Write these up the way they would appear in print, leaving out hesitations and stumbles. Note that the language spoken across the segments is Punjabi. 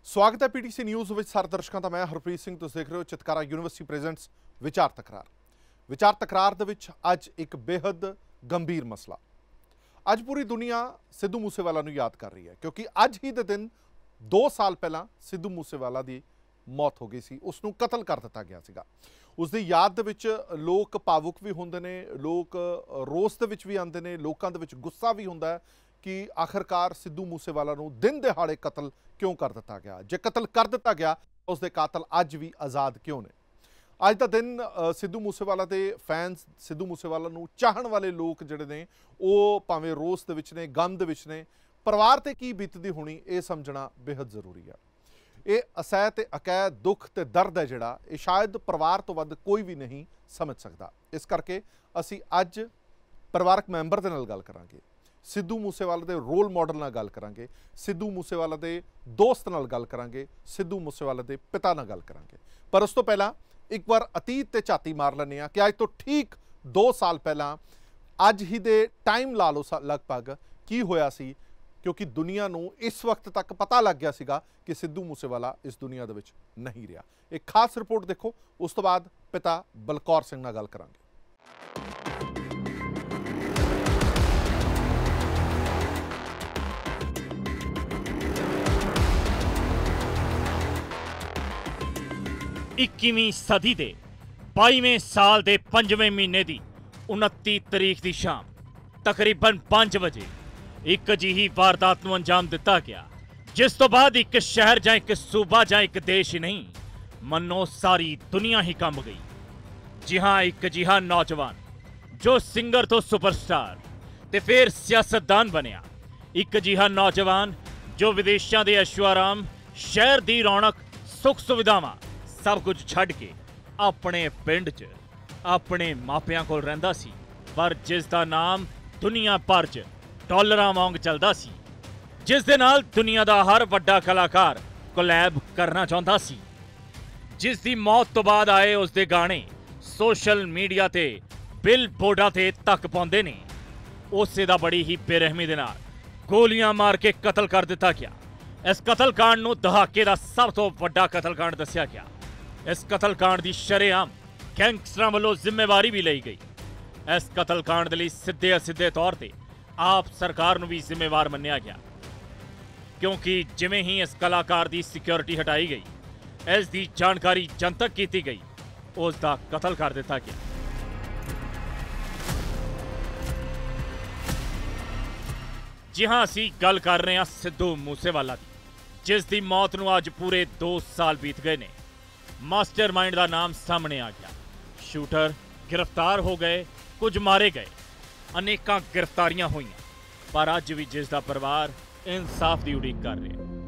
स्वागत है पीटीसी न्यूज़ विच सारे दर्शकों का। मैं हरप्रीत सिंह। तुसीं देख रहे हो चितकारा यूनिवर्सिटी प्रेजेंट्स विचार तकरार। विचार तकरार दे विच अज एक बेहद गंभीर मसला। अज पूरी दुनिया सिद्धू मूसेवाला नूं याद कर रही है, क्योंकि अज ही दे दिन 2 साल पहला सिद्धू मूसेवाला की मौत हो गई सी। उसनूं कतल कर दिता गया सीगा। उसकी याद दे विच लोग भावुक भी होंदे ने, लोग रोस दे विच भी आंदे ने, लोकां दे विच गुस्सा भी हुंदा है कि आखिरकार सिद्धू मूसेवाला नूं दिन दिहाड़े कतल क्यों कर दिता गया। जे कतल कर दिता गया उसके कातल अज भी आज़ाद क्यों ने। अज का दिन सिद्धू मूसेवाला के फैनस, सिद्धू मूसेवाला नूं चाहण वाले लोग जिहड़े ने वो भावें रोस दे विच ने, गम दे विच ने, परिवार ते की बीतदी होनी ये समझना बेहद जरूरी है। ये असह ते अकह दुख ते दर्द है जिहड़ा ये शायद परिवार तो वध कोई भी नहीं समझ सकता। इस करके असी अज परिवारक मैंबर दे नाल गल करांगे, सिद्धू मूसेवाला के रोल मॉडल नाल गल करांगे, सिद्धू मूसेवाला के दोस्त नाल गल करांगे, सिद्धू मूसेवाला के पिता नाल गल करांगे। पर उस तो पहला एक बार अतीत ते झाती मार लैंदे आ कि अज तो ठीक 2 साल पहला अज ही दे टाइम ला लो लगभग की होया सी, क्योंकि दुनिया नूं इस वक्त तक पता लग गया सीगा कि सिद्धू मूसेवाला इस दुनिया दे विच नहीं रहा। एक खास रिपोर्ट देखो, उस तो बाद पिता बलकौर सिंह नाल गल करांगे। 21ਵੀਂ सदी के 22वें साल के 5वें महीने की 29 तरीक की शाम तकरीबन 5 बजे एक अजिही वारदात नूं अंजाम दिता गया, जिस तो बाद एक शहर जां एक सूबा जां एक देश ही नहीं, मनो सारी दुनिया ही कंब गई। जी हाँ, एक अजिहा नौजवान जो सिंगर तो सुपरस्टार ते फिर सियासतदान बनिया, एक अजिहा नौजवान जो विदेशों के ऐशोआराम, शहर की रौनक, सुख सुविधावां सब कुछ छड्ड के अपने पिंड च अपने मापियां कोल रहिंदा सी, पर जिसका नाम दुनिया भर च डॉलरां वांग चलदा सी, जिस दे नाल दुनिया का हर वड्डा कलाकार कोलैब करना चाहता सी, जिस दी मौत तो बाद आए उसके गाने सोशल मीडिया ते बिल बोर्डां ते तक पाउंदे ने, उसे दा बड़ी ही बेरहमी दे नाल गोलियां मार के कतल कर दिता गया। इस कतलकांड नूं दहाके दा सब तो वड्डा कतलकांड दस्सिया गया। इस कतलकांड की शरेआम गैंगस्टरां वालों जिम्मेवारी भी ली गई। इस कतलकांड के लिए सीधे असीधे तौर पर आप सरकार नूं भी जिम्मेवार मन्निया गया, क्योंकि जिवें ही इस कलाकार की सिक्योरिटी हटाई गई, इसकी जानकारी जनतक की गई, उसका कतल कर दिता गया। जी हाँ, असीं गल कर रहे हैं सिद्धू मूसेवाला की, जिस दी मौत नूं अज पूरे 2 साल बीत गए ने। मास्टरमाइंड का नाम सामने आ गया, शूटर गिरफ्तार हो गए, कुछ मारे गए, अनेकां गिरफ्तारियां हुईयां, पर अज भी जिसका परिवार इंसाफ की उड़ीक कर रहे हैं।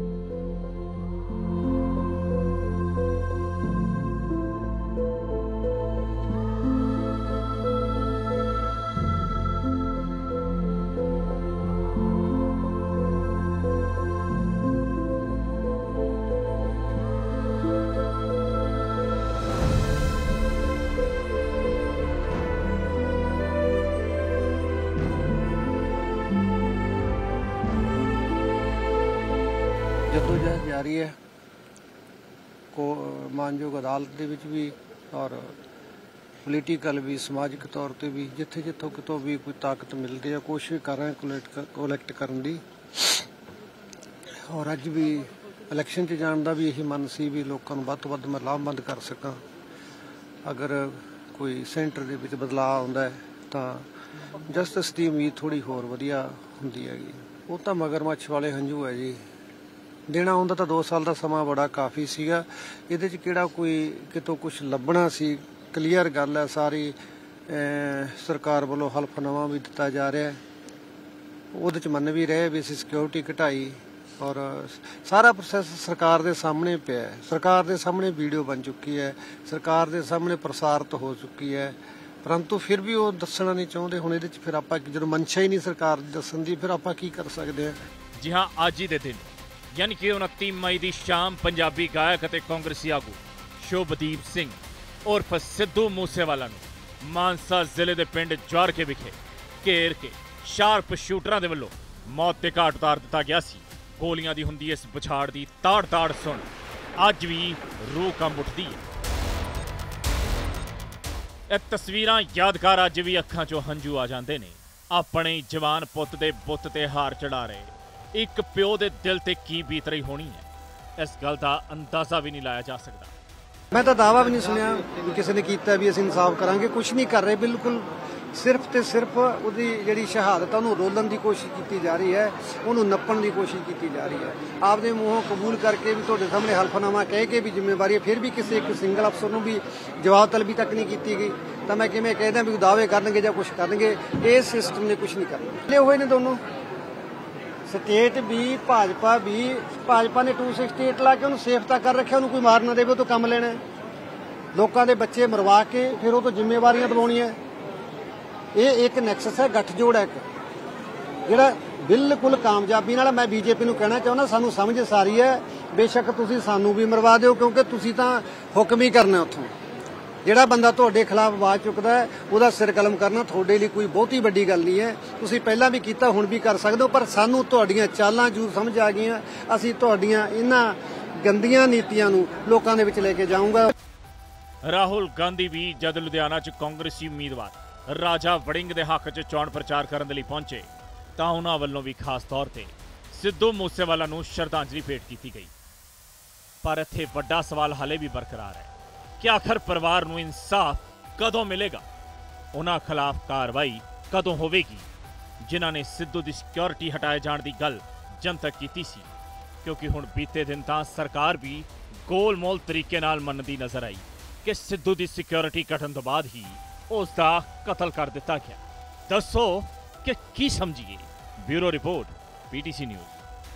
जदोजहद जारी है को मानयोग अदालत दे विच भी और पोलीटिकल भी, समाजिक तौर पर भी, जिथे जिथों कितों भी कोई ताकत मिलती है कोशिश कर रहे हैं कोलैक्ट करने की। और अज भी इलैक्शन च जाण दा भी यही मन सी भी लोगों को वध तो वध मैं लाभबंद कर सकां। अगर कोई सेंटर दे विच बदलाव आउंदा है तो जस्टिस की उम्मीद थोड़ी होर वधिया हुंदी हैगी। वो तो मगरमच्छ वाले हंझू है जी। देना ਹੁੰਦਾ ਤਾਂ 2 साल का समा बड़ा काफ़ी ਸੀਗਾ। ਇਹਦੇ 'ਚ ਕਿਹੜਾ ਕੋਈ ਕਿਤੋਂ ਕੁਛ ਲੱਭਣਾ ਸੀ। ਕਲੀਅਰ ਗੱਲ ਹੈ ਸਾਰੀ। ਸਰਕਾਰ ਵੱਲੋਂ ਹਲਫਨਾਮਾ ਵੀ ਦਿੱਤਾ ਜਾ ਰਿਹਾ, ਉਹਦੇ 'ਚ ਮੰਨ ਵੀ ਰਹੇ ਵੀ ਅਸੀਂ ਸਿਕਿਉਰਿਟੀ ਘਟਾਈ, ਔਰ ਸਾਰਾ ਪ੍ਰੋਸੈਸ ਸਰਕਾਰ ਦੇ ਸਾਹਮਣੇ ਪਿਆ ਹੈ। ਸਰਕਾਰ ਦੇ ਸਾਹਮਣੇ ਵੀਡੀਓ ਬਣ ਚੁੱਕੀ ਹੈ, ਸਰਕਾਰ ਦੇ ਸਾਹਮਣੇ ਪ੍ਰਸਾਰਿਤ ਹੋ ਚੁੱਕੀ ਹੈ, परंतु फिर भी वो दसना नहीं चाहते। हुण इहदे 'च फिर आपां जो मंशा ही नहीं सरकार दी दस्सण दी, फिर आपां की कर सकते हैं। जी हाँ, अज ही दे दिन यानी कि 29 मई की शाम पंजाबी गायक और कांग्रेसी आगू शुभदीप सिंह उर्फ सिद्धू मूसेवाला नूं मानसा जिले के पिंड जवार के विखे घेर के शार्प शूटरां दे वल्लों मौत के घाट उतार दिता गया सी। ਗੋਲੀਆਂ ਦੀ ਹੁੰਦੀ ਇਸ ਵਿਛਾੜ ਦੀ ਤਾੜ-ਤਾੜ ਸੁਣ ਅੱਜ ਵੀ ਰੂਹ ਕੰਬ ਉੱਠਦੀ ਹੈ। ਇਹ ਤਸਵੀਰਾਂ ਯਾਦਗਾਰ ਅੱਜ ਵੀ ਅੱਖਾਂ 'ਚੋਂ ਹੰਝੂ ਆ ਜਾਂਦੇ ਨੇ। ਆਪਣੇ ਜਵਾਨ ਪੁੱਤ ਦੇ ਬੁੱਤ ਤੇ ਹਾਰ ਚੜਾ ਰਹੇ ਇੱਕ ਪਿਓ ਦੇ ਦਿਲ ਤੇ ਕੀ ਬੀਤ ਰਹੀ ਹੋਣੀ ਹੈ, ਇਸ ਗੱਲ ਦਾ ਅੰਦਾਜ਼ਾ ਵੀ ਨਹੀਂ ਲਾਇਆ ਜਾ ਸਕਦਾ। ਮੈਂ ਤਾਂ ਦਾਅਵਾ ਵੀ ਨਹੀਂ ਸੁਣਿਆ ਕਿ ਕਿਸੇ ਨੇ ਕੀਤਾ ਵੀ ਅਸੀਂ ਇਨਸਾਫ ਕਰਾਂਗੇ, ਕੁਝ ਨਹੀਂ ਕਰ ਰਹੇ। ਬਿਲਕੁਲ ਸਿਰਫ ਤੇ ਸਿਰਫ ਉਹਦੀ ਜਿਹੜੀ ਸ਼ਹਾਦਤ ਆ ਉਹਨੂੰ ਰੋਲਣ ਦੀ ਕੋਸ਼ਿਸ਼ ਕੀਤੀ ਜਾ ਰਹੀ ਹੈ, ਉਹਨੂੰ ਨੱਪਣ ਦੀ ਕੋਸ਼ਿਸ਼ ਕੀਤੀ ਜਾ ਰਹੀ ਹੈ। ਆਪਦੇ ਮੂੰਹੋਂ ਕਬੂਲ ਕਰਕੇ ਵੀ ਤੁਹਾਡੇ ਸਾਹਮਣੇ ਹਲਫਨਾਮਾ ਕਹਿ ਕੇ ਵੀ ਜ਼ਿੰਮੇਵਾਰੀ ਹੈ, ਫਿਰ ਵੀ ਕਿਸੇ ਇੱਕ ਸਿੰਗਲ ਅਫਸਰ ਨੂੰ ਵੀ ਜਵਾਬ ਤਲਬੀ ਤੱਕ ਨਹੀਂ ਕੀਤੀ ਗਈ, ਤਾਂ ਮੈਂ ਕਿਵੇਂ ਕਹਿਦਾ ਵੀ ਦਾਅਵੇ ਕਰਨਗੇ ਜਾਂ ਕੁਝ ਕਰਨਗੇ। ਇਸ ਸਿਸਟਮ ਨੇ ਕੁਝ ਨਹੀਂ ਕਰਨਾ। ਲੈ ਹੋਏ ਨੇ ਦੋਨੋਂ ਸਟੇਟ ਵੀ ਭਾਜਪਾ ਨੇ 268 ਲਾ ਕੇ ਉਹਨੂੰ ਸੇਫ ਤਾਂ ਕਰ ਰੱਖਿਆ, ਉਹਨੂੰ ਕੋਈ ਮਾਰ ਨਾ ਦੇਵੇ, ਉਹ ਤੋਂ ਕੰਮ ਲੈਣਾ। ਲੋਕਾਂ ਦੇ ਬੱਚੇ ਮਰਵਾ ਕੇ ਫਿਰ ਉਹ ਤੋਂ ਜ਼ਿੰਮੇਵਾਰੀਆਂ ਦਵਾਉਣੀਆਂ। ਇਹ ਇੱਕ ਨੈਕਸਸ ਹੈ, ਗੱਠਜੋੜ ਹੈ ਜਿਹੜਾ ਬਿਲਕੁਲ ਕਾਮਯਾਬੀ ਨਾਲ। ਮੈਂ ਬੀਜੇਪੀ ਨੂੰ ਕਹਿਣਾ ਚਾਹੁੰਦਾ, ਸਾਨੂੰ ਸਮਝ ਸਾਰੀ ਹੈ, ਬੇਸ਼ੱਕ ਤੁਸੀਂ ਸਾਨੂੰ ਵੀ ਮਰਵਾ ਦਿਓ, ਕਿਉਂਕਿ ਤੁਸੀਂ ਤਾਂ ਹੁਕਮ ਹੀ ਕਰਨਾ ਉੱਥੋਂ। ਜਿਹੜਾ ਬੰਦਾ ਤੁਹਾਡੇ ਖਿਲਾਫ ਆਵਾਜ਼ ਚੁੱਕਦਾ ਹੈ ਉਹਦਾ ਸਿਰ ਕਲਮ ਕਰਨਾ ਤੁਹਾਡੇ ਲਈ ਕੋਈ ਬਹੁਤੀ ਵੱਡੀ ਗੱਲ ਨਹੀਂ ਹੈ। ਤੁਸੀਂ ਪਹਿਲਾਂ ਵੀ ਕੀਤਾ, ਹੁਣ ਵੀ ਕਰ ਸਕਦੇ ਹੋ, ਪਰ ਸਾਨੂੰ ਤੁਹਾਡੀਆਂ ਚਾਲਾਂ ਜ਼ਰੂਰ ਸਮਝ ਆ ਗਈਆਂ। ਅਸੀਂ ਤੁਹਾਡੀਆਂ ਇਹਨਾਂ ਗੰਦੀਆਂ ਨੀਤੀਆਂ ਨੂੰ ਲੋਕਾਂ ਦੇ ਵਿੱਚ ਲੈ ਕੇ ਜਾਊਂਗਾ। ਰਾਹੁਲ ਗਾਂਧੀ ਵੀ ਜਦ ਲੁਧਿਆਣਾ 'ਚ ਕਾਂਗਰਸੀ ਉਮੀਦਵਾਰ ਰਾਜਾ ਵੜਿੰਗ ਦੇ ਹੱਕ 'ਚ ਚੋਣ ਪ੍ਰਚਾਰ ਕਰਨ ਦੇ ਲਈ ਪਹੁੰਚੇ ਤਾਂ ਉਹਨਾਂ ਵੱਲੋਂ ਵੀ ਖਾਸ ਤੌਰ ਤੇ ਸਿੱਧੂ ਮੂਸੇਵਾਲਾ ਨੂੰ ਸ਼ਰਧਾਂਜਲੀ ਭੇਟ ਕੀਤੀ ਗਈ। ਪਰ ਇੱਥੇ ਵੱਡਾ ਸਵਾਲ ਹਾਲੇ ਵੀ ਬਰਕਰਾਰ ਹੈ ਕਿ ਆਖਰ ਪਰਿਵਾਰ ਨੂੰ ਇਨਸਾਫ ਕਦੋਂ ਮਿਲੇਗਾ? ਉਹਨਾਂ ਖਿਲਾਫ ਕਾਰਵਾਈ ਕਦੋਂ ਹੋਵੇਗੀ ਜਿਨ੍ਹਾਂ ਨੇ ਸਿੱਧੂ ਦੀ ਸਿਕਿਉਰਿਟੀ ਹਟਾਏ ਜਾਣ ਦੀ ਗੱਲ ਜਨਤਕ ਕੀਤੀ ਸੀ? ਕਿਉਂਕਿ ਹੁਣ ਬੀਤੇ ਦਿਨ ਤਾਂ ਸਰਕਾਰ ਵੀ ਗੋਲ-ਮੋਲ ਤਰੀਕੇ ਨਾਲ ਮੰਨਦੀ ਨਜ਼ਰ ਆਈ ਕਿ ਸਿੱਧੂ ਦੀ ਸਿਕਿਉਰਿਟੀ ਘਟਣ ਤੋਂ ਬਾਅਦ ਹੀ ਉਸ ਦਾ ਕਤਲ ਕਰ ਦਿੱਤਾ ਗਿਆ। ਦੱਸੋ ਕਿ ਕੀ ਸਮਝੀਏ? Bureau report, PTC news.